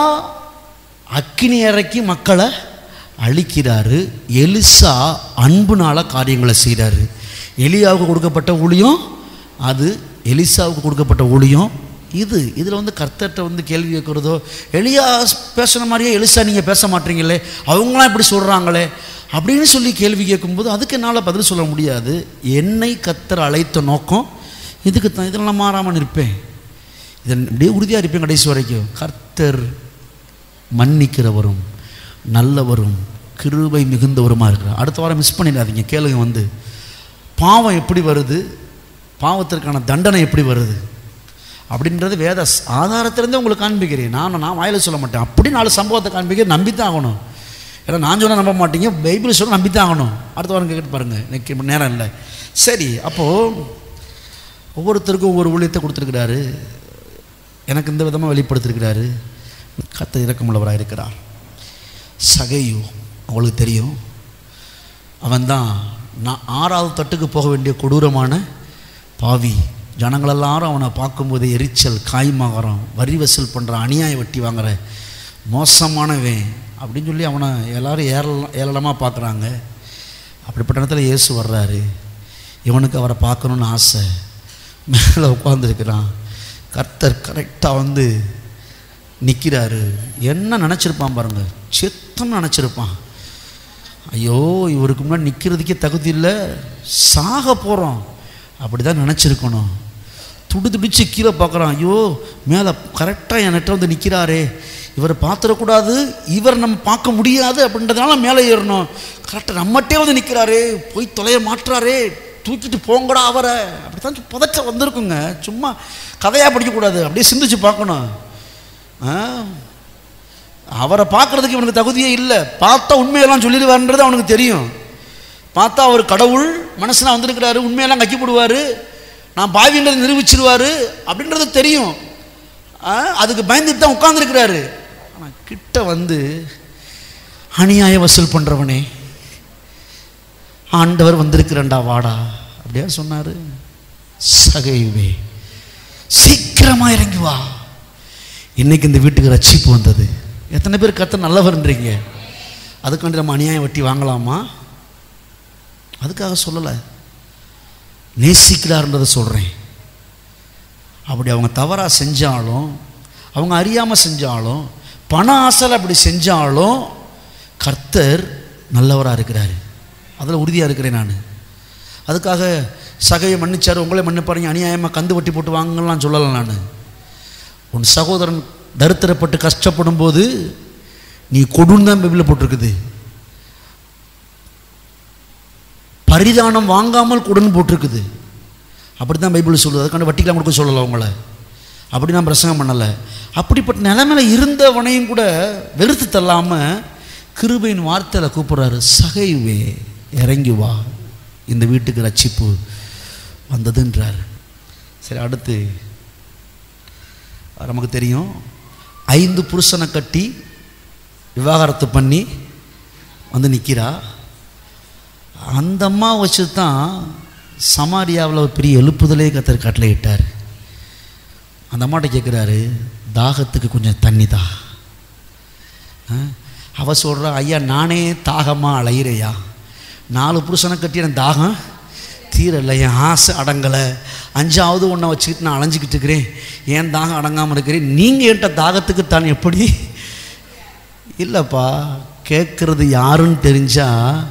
அக்கினி இறக்கி மக்களை அழிக்கிறாரு, எலிசா அன்புனால காரியங்களை செய்கிறாரு. எலியாவுக்கு கொடுக்கப்பட்ட ஊழியம் அது, எலிசாவுக்கு கொடுக்கப்பட்ட ஊழியம் இது. இதில் வந்து கர்த்தர்கிட்ட கேள்வி கேட்குறதோ, எலியா பேசுகிற மாதிரியே எலிசா நீங்கள் பேச மாட்டீங்களே, அவங்களாம் இப்படி சொல்கிறாங்களே அப்படின்னு சொல்லி கேள்வி கேட்கும்போது அதுக்கு என்னால் பதில் சொல்ல முடியாது. என்னை கர்த்தர் அழைத்த நோக்கம் இதுக்கு தான். இதில் நான் மாறாமல் இருப்பேன், இதன் இப்படியே உறுதியாக இருப்பேன் கடைசி வரைக்கும். கர்த்தர் மன்னிக்கிறவரும் நல்லவரும் கிருபை மிகுந்தவருமா இருக்கிறார். அடுத்த வாரம் மிஸ் பண்ணிடாதீங்க, கேளுங்க. வந்து பாவம் எப்படி வருது, பாவத்திற்கான தண்டனை எப்படி வருது அப்படின்றது வேத ஆதாரத்திலேருந்து உங்களுக்கு காண்பிக்கிறேன். நான் வாயில் சொல்ல மாட்டேன், அப்படி 4 சம்பவத்தை காண்பிக்கிறேன். நம்பித்தான் ஆகணும். ஏன்னா நான் சொன்னால் நம்ப மாட்டீங்க, பைபிள் சொல்ல நம்பித்தான் ஆகணும். அடுத்த வாரம் கேட்டு பாருங்கள், இன்னைக்கு நேரம் இல்லை. சரி, அப்போது ஒவ்வொருத்தருக்கும் ஒவ்வொரு ஊழியத்தை கொடுத்துருக்கிறாரு. எனக்கு இந்த விதமாக வெளிப்படுத்திருக்கிறாரு. கர்த்தர் இரக்கமுள்ளவராக இருக்கிறார். சகையு அவங்களுக்கு தெரியும், அவன்தான் நான் 6வது தட்டுக்கு போக வேண்டிய கொடூரமான பாவி. ஜனங்களெல்லாரும் அவனை பார்க்கும்போது எரிச்சல், காய்மாகரம், வரி வசூல் பண்ணுற, அநியாய வட்டி வாங்குற மோசமானவன் அப்படின்னு சொல்லி அவனை எல்லோரும் ஏளனமாக பார்க்குறாங்க. அப்படிப்பட்ட இடத்துல இயேசு வர்றாரு. இவனுக்கு அவரை பார்க்கணுன்னு ஆசை, மேலே உட்காந்துருக்கிறான். கர்த்தர் கரெக்டாக வந்து நிற்கிறாரு. என்ன நினச்சிருப்பான் பாருங்க, செத்தம் நினச்சிருப்பான். ஐயோ இவருக்கு முன்னாடி நிற்கிறதுக்கே தகுதி இல்லை, சாக போகிறோம் அப்படி தான் நினச்சிருக்கணும். துடிச்சு கீழே பார்க்குறான். ஐயோ மேலே கரெக்டாக என்கிட்ட வந்து நிற்கிறாரே, இவரை பார்த்துடக்கூடாது, இவர் நம்ம பார்க்க முடியாது அப்படின்றதுனால மேலே ஏறணும். கரெக்டாக நம்மகிட்டே வந்து நிற்கிறாரே, போய் தொலைய மாட்டுறாரே, தூக்கிட்டு போங்கடா அவரை, அப்படி தான் புதைச்ச வந்திருக்குங்க. சும்மா கதையாக படிக்கக்கூடாது, அப்படியே சிந்திச்சு பார்க்கணும். அவரை பார்க்குறதுக்கு இவனுக்கு தகுதியே இல்லை. பார்த்தா உண்மையெல்லாம் சொல்லிடுவார்ன்றது அவனுக்கு தெரியும். பார்த்தா அவர் கடவுள் மனசுனா வந்திருக்கிறாரு, உண்மையெல்லாம் கக்கி போடுவார், நான் பாவின்றதை நிரூபிச்சிருவார் அப்படின்றது தெரியும். அதுக்கு பயந்துட்டு தான் உட்கார்ந்துருக்கிறாரு. ஆனால் கிட்ட வந்து, அநியாய வசூல் பண்ணுறவனே, ஆண்டவர் வந்திருக்கிறண்டா வாடா அப்படியா சொன்னார். சகையுவே சீக்கிரமாக இறங்கி வா, இன்னைக்கு இந்த வீட்டுக்கு ரட்சிப்பு வந்தது. எத்தனை பேர் கர்த்தர் நல்லவர்ன்றீங்க? அதுக்காண்டி நம்ம அநியாய வட்டி வாங்கலாமா? அதுக்காக சொல்லலை, நேசிக்கிறார்ன்றதை சொல்கிறேன். அப்படி அவங்க தவறாக செஞ்சாலும், அவங்க அறியாமல் செஞ்சாலும், பண ஆசையில் அப்படி செஞ்சாலும் கர்த்தர் நல்லவராக இருக்கிறார். அதில் உறுதியாக இருக்கிறேன் நான். அதுக்காக சகையை மன்னிச்சார், உங்களே மன்னிப்பாருங்க, அநியாயமாக கந்து வட்டி போட்டு வாங்கலாம் சொல்லலை நான். உன் சகோதரன் தரித்திரப்பட்டு கஷ்டப்படும் போது நீ கொடுன்னு தான் பைபிளில் போட்டிருக்குது. பரிதானம் வாங்காமல் கொடுன்னு போட்டிருக்குது. அப்படி தான் பைபிள் சொல்லுது. அதுக்கான வட்டிக்கெலாம் கொடுக்க சொல்லலை அவங்கள, அப்படி நான் பிரசங்கம் பண்ணலை. அப்படிப்பட்ட நிலைமையில் இருந்தவனையும் கூட வெறுத்து தள்ளாமல் கிருபையின் வார்த்தையில் கூப்பிட்றாரு, சகைவே இறங்கி வா, இந்த வீட்டுக்கு ரட்சிப்பு வந்ததுன்றார். சரி, அடுத்து நமக்கு தெரியும் 5 புருஷனை கட்டி விவாகரத்து பண்ணி வந்து நிற்கிறா. அந்த அம்மா வச்சு தான் சமாரியாவில் ஒரு பெரிய எழுப்புதலே கர்த்தர் கட்டளையிட்டார். அந்த அம்மாட்ட கேட்குறாரு, தாகத்துக்கு கொஞ்சம் தண்ணி தா. அவ சொல்கிறா, ஐயா நானே தாகமாக அலையிறையா, 4 புருஷனை கட்டி எனக்கு தாகம் தீரலை, என் ஆசை அடங்கலை, 5ஆவது ஒன்றை வச்சுக்கிட்டு நான் அலைஞ்சிக்கிட்டு இருக்கிறேன், ஏன் தாகம் அடங்காமல் இருக்கிறேன், நீங்கள் என்கிட்ட தாகத்துக்கு தான் எப்படி? இல்லைப்பா, கேட்குறது யாருன்னு தெரிஞ்சா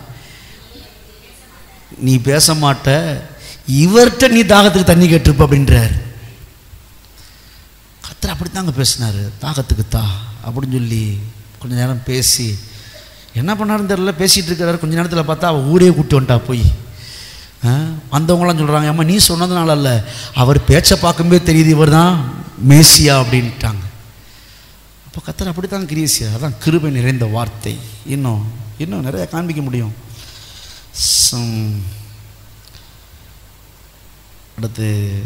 நீ பேச மாட்ட, இவர்கிட்ட நீ தாகத்துக்கு தண்ணி கேட்டிருப்ப அப்படின்றார். கர்த்தர் அப்படி தாங்க பேசினார், தாகத்துக்கு தா அப்படின்னு சொல்லி கொஞ்சம் நேரம் பேசி என்ன பண்ணாருன்னு தெரியல, பேசிகிட்டு இருக்கிறாரு. கொஞ்சம் நேரத்தில் பார்த்தா அவள் ஊரே கூப்பிட்டு வந்துட்டா போய். வந்தவங்களாம் சொல்கிறாங்க, அம்மா நீ சொன்னதுனால அல்ல, அவர் பேச்சை பார்க்கும்போது தெரியுது இவர் தான் மேசியா அப்படின்ட்டாங்க. அப்போ கர்த்தர் அப்படி தான் கிரியேசியா, அதான் கிருபை நிறைந்த வார்த்தை. இன்னும் நிறைய காண்பிக்க முடியும். அடுத்து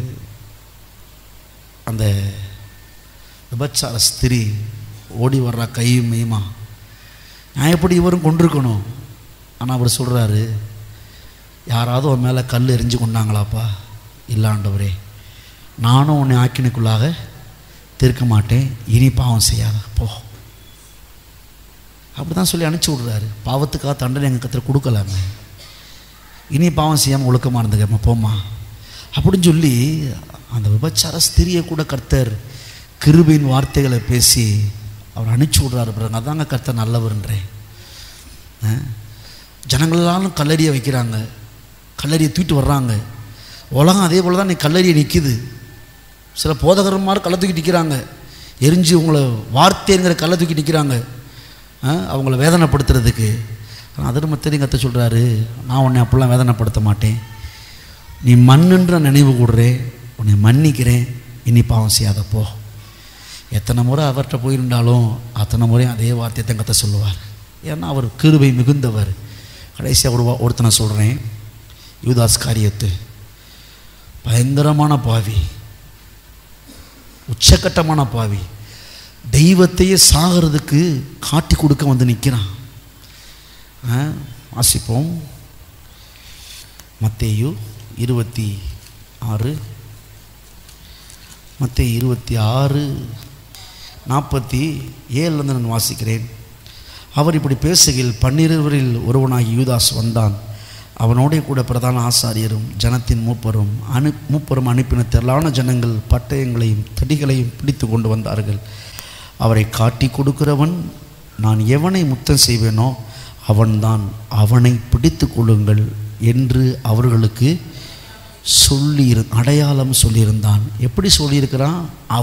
அந்த விபச்சார ஸ்திரீ ஓடி வர்றா கையும் மையுமா. நான் எப்படி இவரும் கொண்டிருக்கணும், ஆனால் அவர் சொல்கிறாரு, யாராவது உன் மேலே கல் எரிஞ்சு கொண்டாங்களாப்பா? இல்லாண்டவரே, நானும் உன்னை ஆக்கினுக்குள்ளாக தீர்க்க மாட்டேன், இனி பாவம் செய்யாத போ. அப்படி தான் சொல்லி அனுப்பிச்சி விட்றாரு. பாவத்துக்காக தண்டனை எங்கள் கர்த்தர் கொடுக்கலாமே, இனி பாவம் செய்யாமல் ஒழுக்கமாக இருந்துக்கம்மா போம்மா அப்படின்னு சொல்லி அந்த விபச்சார ஸ்திரியை கூட கர்த்தர் கிருபையின் வார்த்தைகளை பேசி அவர் அனுப்பிச்சி விட்றாரு. பிறகு அதாங்க கர்த்தர் நல்லவர்ன்றேன். ஜனங்களெல்லாம் கல்லறியை வைக்கிறாங்க, கல்லறியை தூக்கிட்டு வர்றாங்க. உலகம் அதே போல் தான் நீ கல்லறியை நிற்கிது. சில போதகரமாக கல்லை தூக்கி நிற்கிறாங்க, எரிஞ்சு உங்களை வார்த்தைங்கிற கல்லை தூக்கி நிற்கிறாங்க அவங்கள வேதனைப்படுத்துறதுக்கு. ஆனால் அது நம்ம தெரியும், கர்த்தர் சொல்கிறாரு, நான் உன்னை அப்படிலாம் வேதனைப்படுத்த மாட்டேன், நீ மண்ணுன்ற நினைவு கூடுறேன், உன்னை மன்னிக்கிறேன், இனி பாவம் செய்யாத போ. எத்தனை முறை அவர்கிட்ட போயிருந்தாலும் அத்தனை முறையும் அதே வார்த்தையை தான் கர்த்தர் சொல்லுவார். ஏன்னா அவர் கிருபை மிகுந்தவர். கடைசியாக ஒருத்தனை சொல்கிறேன், யூதாஸ் காரியத்து பயங்கரமான பாவி, உச்சக்கட்டமான பாவி, தெய்வத்தையே சாகிறதுக்கு காட்டி கொடுக்க வந்து நிற்கிறான். வாசிப்போம், மத்தேயு 26, மத்தேயு 26:47 நான் வாசிக்கிறேன். அவர் இப்படி பேசுகையில் 12 ஒருவனாகி யூதாஸ் வந்தான். அவனோடைய கூட பிரதான ஆசாரியரும் ஜனத்தின் மூப்பரும் அனுப்பின திரளான ஜனங்கள் பட்டயங்களையும் தடிகளையும் பிடித்து கொண்டு வந்தார்கள். அவரை காட்டி கொடுக்கிறவன் நான் எவனை முத்தம் செய்வேனோ அவன்தான், அவனை பிடித்து கொள்ளுங்கள் என்று அவர்களுக்கு அடையாளம் சொல்லியிருந்தான். எப்படி சொல்லியிருக்கிறான்?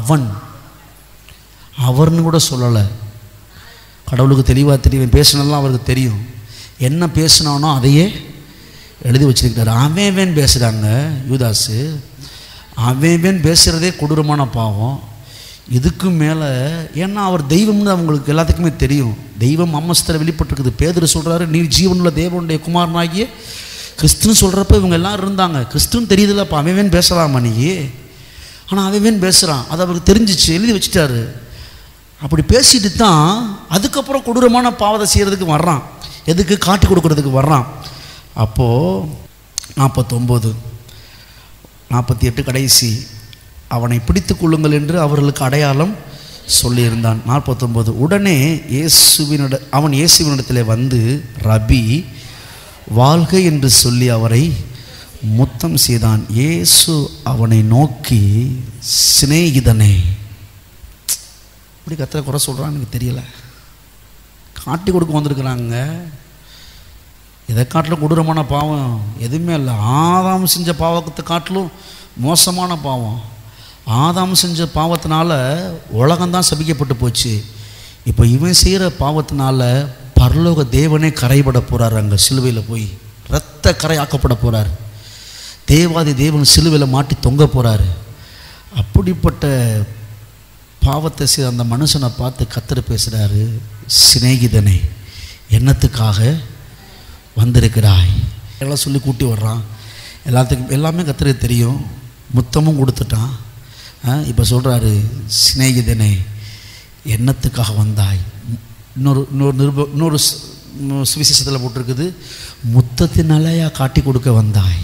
அவர்னு கூட சொல்லலை. கடவுளுக்கு தெளிவாக தெரியும், பேசினெல்லாம் அவருக்கு தெரியும். என்ன பேசினானோ அதையே எழுதி வச்சிருக்கிறார். அவன் பேசுகிறாங்க யூதாஸு, அவன் பேசுகிறதே கொடூரமான பாவம். இதுக்கு மேலே ஏன்னா அவர் தெய்வம்னு அவங்களுக்கு எல்லாத்துக்குமே தெரியும். தெய்வம் அம்மஸ்தரை வெளிப்பட்டிருக்குது. பேதுரு சொல்கிறாரு, நீ ஜீவனுள்ள தேவனுடைய குமாரனாகிய கிறிஸ்துன்னு சொல்கிறப்ப இவங்க எல்லோரும் இருந்தாங்க. கிறிஸ்துன்னு தெரியுதுல்லப்பா, அவன் பேசலாமா நீ? ஆனால் அவன் பேசுகிறான், அது அவருக்கு தெரிஞ்சிச்சு, எழுதி வச்சுட்டாரு. அப்படி பேசிட்டு தான் அதுக்கப்புறம் கொடூரமான பாவத்தை செய்கிறதுக்கு வர்றான். எதுக்கு? காட்டி கொடுக்கறதுக்கு வர்றான். அப்போது 49-48 கடைசி, அவனை பிடித்து கொள்ளுங்கள் என்று அவர்களுக்கு அடையாளம் சொல்லியிருந்தான். 49 உடனே அவன் இயேசுவினிடத்தில் வந்து, ரபி வாழ்க என்று சொல்லி அவரை முத்தம் செய்தான். இயேசு அவனை நோக்கி, சிநேகிதனே. இப்படி கர்த்தரை குறை சொல்கிறான்னு எனக்கு தெரியல. காட்டி கொடுக்க வந்திருக்கிறாங்க. இதை காட்டிலும் கொடூரமான பாவம் எதுவுமே இல்லை. ஆதாம் செஞ்ச பாவத்தை காட்டிலும் மோசமான பாவம். ஆதாம் செஞ்ச பாவத்தினால உலகம்தான் சபிக்கப்பட்டு போச்சு. இப்போ இவன் செய்கிற பாவத்தினால பரலோக தேவனே கரைபட போகிறாரு. அங்கே சிலுவையில் போய் இரத்த கரை ஆக்கப்பட போகிறார். தேவாதி தேவன் சிலுவையில் மாட்டி தொங்க போகிறாரு. அப்படிப்பட்ட பாவத்தை செய்த அந்த மனுஷனை பார்த்து கர்த்தர் பேசுகிறாரு, சிநேகிதனே என்னத்துக்காக வந்திருக்கிறாய் எல்லாம் சொல்லி கூட்டி வர்றான். எல்லாமே கர்த்தருக்கு தெரியும். முத்தமும் கொடுத்துட்டான். இப்போ சொல்கிறாரு, சிநேகிதனே என்னத்துக்காக வந்தாய். இன்னொரு சுவிசேஷத்தில் போட்டிருக்குது, முத்தத்தினாலேயா காட்டி கொடுக்க வந்தாய்.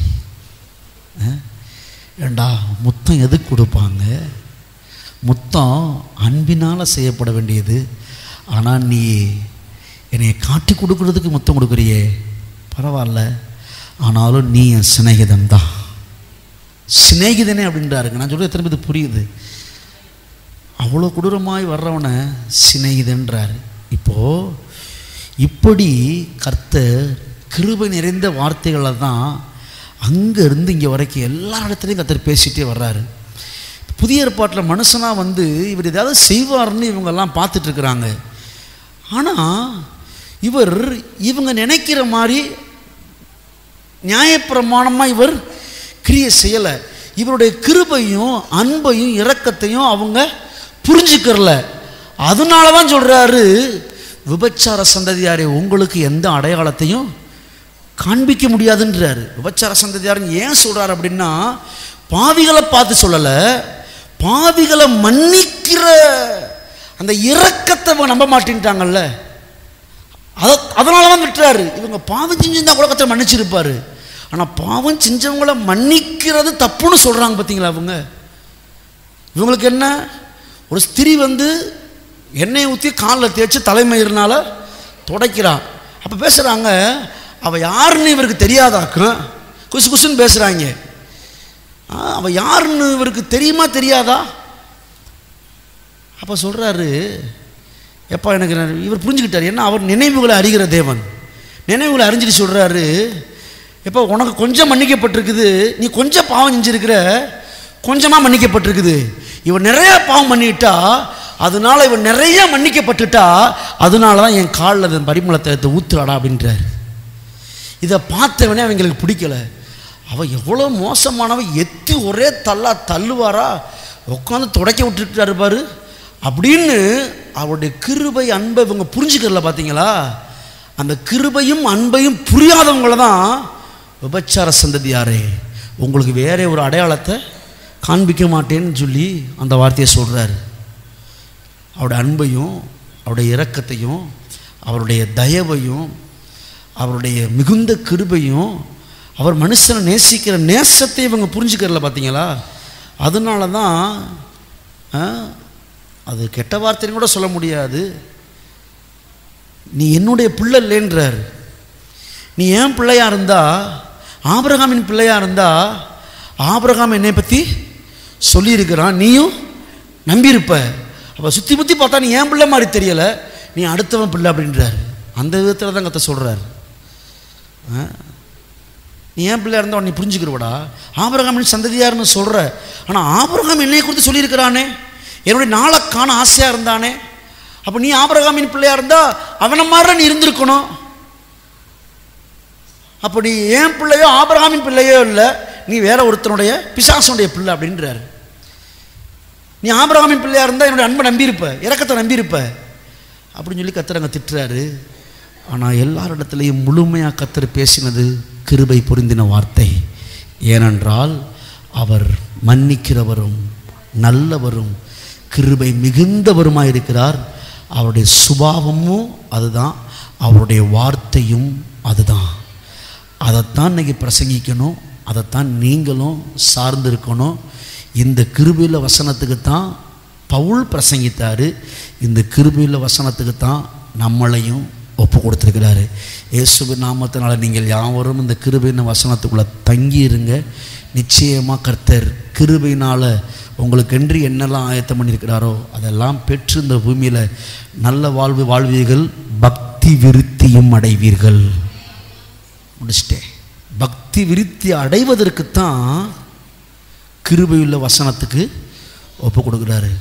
ஏண்டா முத்தம் எதுக்கு கொடுப்பாங்க? முத்தம் அன்பினால் செய்யப்பட வேண்டியது. ஆனால் நீ என்னை காட்டி கொடுக்கறதுக்கு முத்தம் கொடுக்குறியே, பரவாயில்ல, ஆனாலும் நீ என் சிநேகிதன் தான். சிநேகிதனே அப்படின்றாருங்க. நான் சொல்கிறது திரும்ப இது புரியுது. அவ்வளோ கொடூரமாய் வர்றவனை சிநேகிதன்றார். இப்போது இப்படி கர்த்தர் கிருபை நிறைந்த வார்த்தைகளை தான் அங்கேருந்து இங்கே வரைக்கும் எல்லா இடத்துலையும் கர்த்தர் பேசிகிட்டே வர்றாரு. புதிய ஏற்பாட்டில் மனுஷனாக வந்து இவர் ஏதாவது செய்வார்னு இவங்கெல்லாம் பார்த்துட்ருக்குறாங்க. ஆனால் இவங்க நினைக்கிற மாதிரி நியாயப்பிரமாணமாக இவர் கிரியை செய்யலை. இவருடைய கிருபையும் அன்பையும் இரக்கத்தையும் அவங்க புரிஞ்சுக்கிறல. அதனால தான் சொல்கிறாரு, விபச்சார சந்ததியாரே உங்களுக்கு எந்த அடையாளத்தையும் காண்பிக்க முடியாதுன்றாரு. விபச்சார சந்ததியாருன்னு ஏன் சொல்கிறார் அப்படின்னா, பாவிகளை பார்த்து சொல்லலை, பாவிகளை மன்னிக்கிற அந்த இரக்கத்தை நம்ப மாட்டேன்ட்டாங்கல்ல, அதனால தான் விட்டுறாரு. இவங்க பாவம் செஞ்சுருந்தா கூட கர்த்தர் மன்னிச்சிருப்பாரு. ஆனால் பாவம் செஞ்சவங்கள மன்னிக்கிறது தப்புன்னு சொல்கிறாங்க. பார்த்தீங்களா இவங்களுக்கு என்ன, ஒரு ஸ்திரீ வந்து எண்ணெயை ஊற்றி காலில் தேய்ச்சி தலைமயிர்னால துடைக்கிறான். அப்போ பேசுகிறாங்க, அவள் யாருன்னு இவருக்கு தெரியாதாக்கும், குசு குசுன்னு பேசுகிறாங்க. அவள் யாருன்னு இவருக்கு தெரியுமா தெரியாதா? அப்போ சொல்கிறாரு, எப்பா எனக்கு இவர் புரிஞ்சுக்கிட்டார். ஏன்னா அவர் நினைவுகளை அறிகிற தேவன். நினைவுகளை அறிஞ்சிட்டு சொல்கிறாரு, எப்போ உனக்கு கொஞ்சம் மன்னிக்கப்பட்டிருக்குது, நீ கொஞ்சம் பாவம் செஞ்சுருக்கிற, கொஞ்சமாக மன்னிக்கப்பட்டிருக்குது. இவன் நிறையா பாவம் பண்ணிட்டா, அதனால இவன் நிறையா மன்னிக்கப்பட்டுட்டா, அதனால தான் என் காலில் பரிமளத்தை ஊத்துறாடா அப்படின்றார். இதை பார்த்தவனே அவங்களுக்கு பிடிக்கலை. அவள் எவ்வளோ மோசமானவ, எத்தி ஒரே தள்ளுவாரா, உட்காந்து துடைக்க விட்டுட்டாரு பாரு அப்படின்னு அவருடைய கிருபை அன்பை இவங்க புரிஞ்சுக்கிறல. பார்த்தீங்களா, அந்த கிருபையும் அன்பையும் புரியாதவங்கள தான் விபச்சார சந்ததியாரே உங்களுக்கு வேற ஒரு அடையாளத்தை காண்பிக்க மாட்டேன்னு சொல்லி அந்த வார்த்தையை சொல்கிறார். அவருடைய அன்பையும் அவருடைய இரக்கத்தையும் அவருடைய தயவையும் அவருடைய மிகுந்த கிருபையும் அவர் மனுஷனை நேசிக்கிற நேசத்தை இவங்க புரிஞ்சுக்கிறல. பார்த்தீங்களா, அதனால தான் அது கெட்ட வார்த்தைன்னு கூட சொல்ல முடியாது. நீ என்னுடைய பிள்ளை இல்லைன்றார். நீ ஏன் பிள்ளையா இருந்தா, ஆபிரகாமின் பிள்ளையா இருந்தா, ஆபிரகாம் என்னை பற்றி சொல்லியிருக்கிறான், நீயும் நம்பியிருப்ப. அப்போ சுற்றி முற்றி பார்த்தா நீ ஏன் பிள்ளை மாதிரி தெரியலை, நீ அடுத்தவன் பிள்ளை அப்படின்றார். அந்த விதத்தில் தான் கத்த சொல்கிறார், நீ ஏன் பிள்ளையா இருந்தா நீ புரிஞ்சுக்கிறவடா, ஆபிரகாமின் சந்ததியார்னு சொல்கிற. ஆனால் ஆபிரகாம் என்னை குறித்து சொல்லியிருக்கிறானே, என்னுடைய நாளை காண ஆசையாக இருந்தானே, அப்போ நீ ஆபிரகாமின் பிள்ளையா இருந்தா அவனை மாதிரி நீ இருந்திருக்கணும். அப்படி ஏன் பிள்ளையோ ஆபிரகாமின் பிள்ளையோ இல்லை, நீ வேற ஒருத்தனுடைய பிசாசனுடைய பிள்ளை அப்படின்றாரு. நீ ஆபிரகாமின் பிள்ளையா இருந்தால் என்னுடைய அன்பை நம்பியிருப்ப, இரக்கத்தை நம்பியிருப்ப அப்படின்னு சொல்லி கர்த்தர் அங்கே திட்டுறாரு. ஆனால் எல்லாரிடத்துலையும் முழுமையாக கர்த்தர் பேசினது கிருபை பொருந்தின வார்த்தை. ஏனென்றால் அவர் மன்னிக்கிறவரும் நல்லவரும் கிருபை மிகுந்தவருமாக இருக்கிறார். அவருடைய சுபாவமும் அதுதான், அவருடைய வார்த்தையும் அதுதான். அதைத்தான் இன்னைக்கு பிரசங்கிக்கணும், அதைத்தான் நீங்களும் சார்ந்திருக்கணும். இந்த கிருபையுள்ள வசனத்துக்கு தான் பவுல் பிரசங்கித்தார். இந்த கிருபையுள்ள வசனத்துக்கு தான் நம்மளையும் ஒப்பு கொடுத்துருக்கிறாரு. இயேசுவின் நாமத்தினால நீங்கள் யாவரும் இந்த கிருபையின் வசனத்துக்குள்ளே தங்கியிருங்க. நிச்சயமாக கர்த்தர் கிருபையினால் உங்களுக்கென்று என்னெல்லாம் ஆயத்தம் பண்ணியிருக்கிறாரோ அதெல்லாம் பெற்று இந்த பூமியில் நல்ல வாழ்வு வாழ்வீர்கள், பக்தி விருத்தியும் அடைவீர்கள். முடிச்சிட்டே. பக்தி விருத்தி அடைவதற்குத்தான் கிருபையுள்ள வசனத்துக்கு ஒப்பு கொடுக்குறாரு.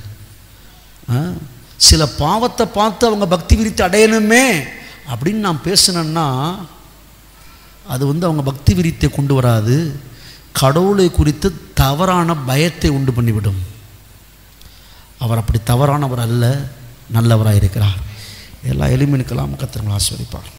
சில பாவத்தை பார்த்து அவங்க பக்தி விருத்தி அடையணுமே அப்படின்னு நான் பேசினேன்னா அது அவங்க பக்தி விருத்தியை கொண்டு வராது, கடவுளை குறித்து தவறான பயத்தை உண்டு பண்ணிவிடும். அவர் அப்படி தவறானவர் அல்ல, நல்லவராக இருக்கிறார். எல்லா எளிமைக்கெல்லாம் கர்த்தர் ஆசீர்வதிப்பார்.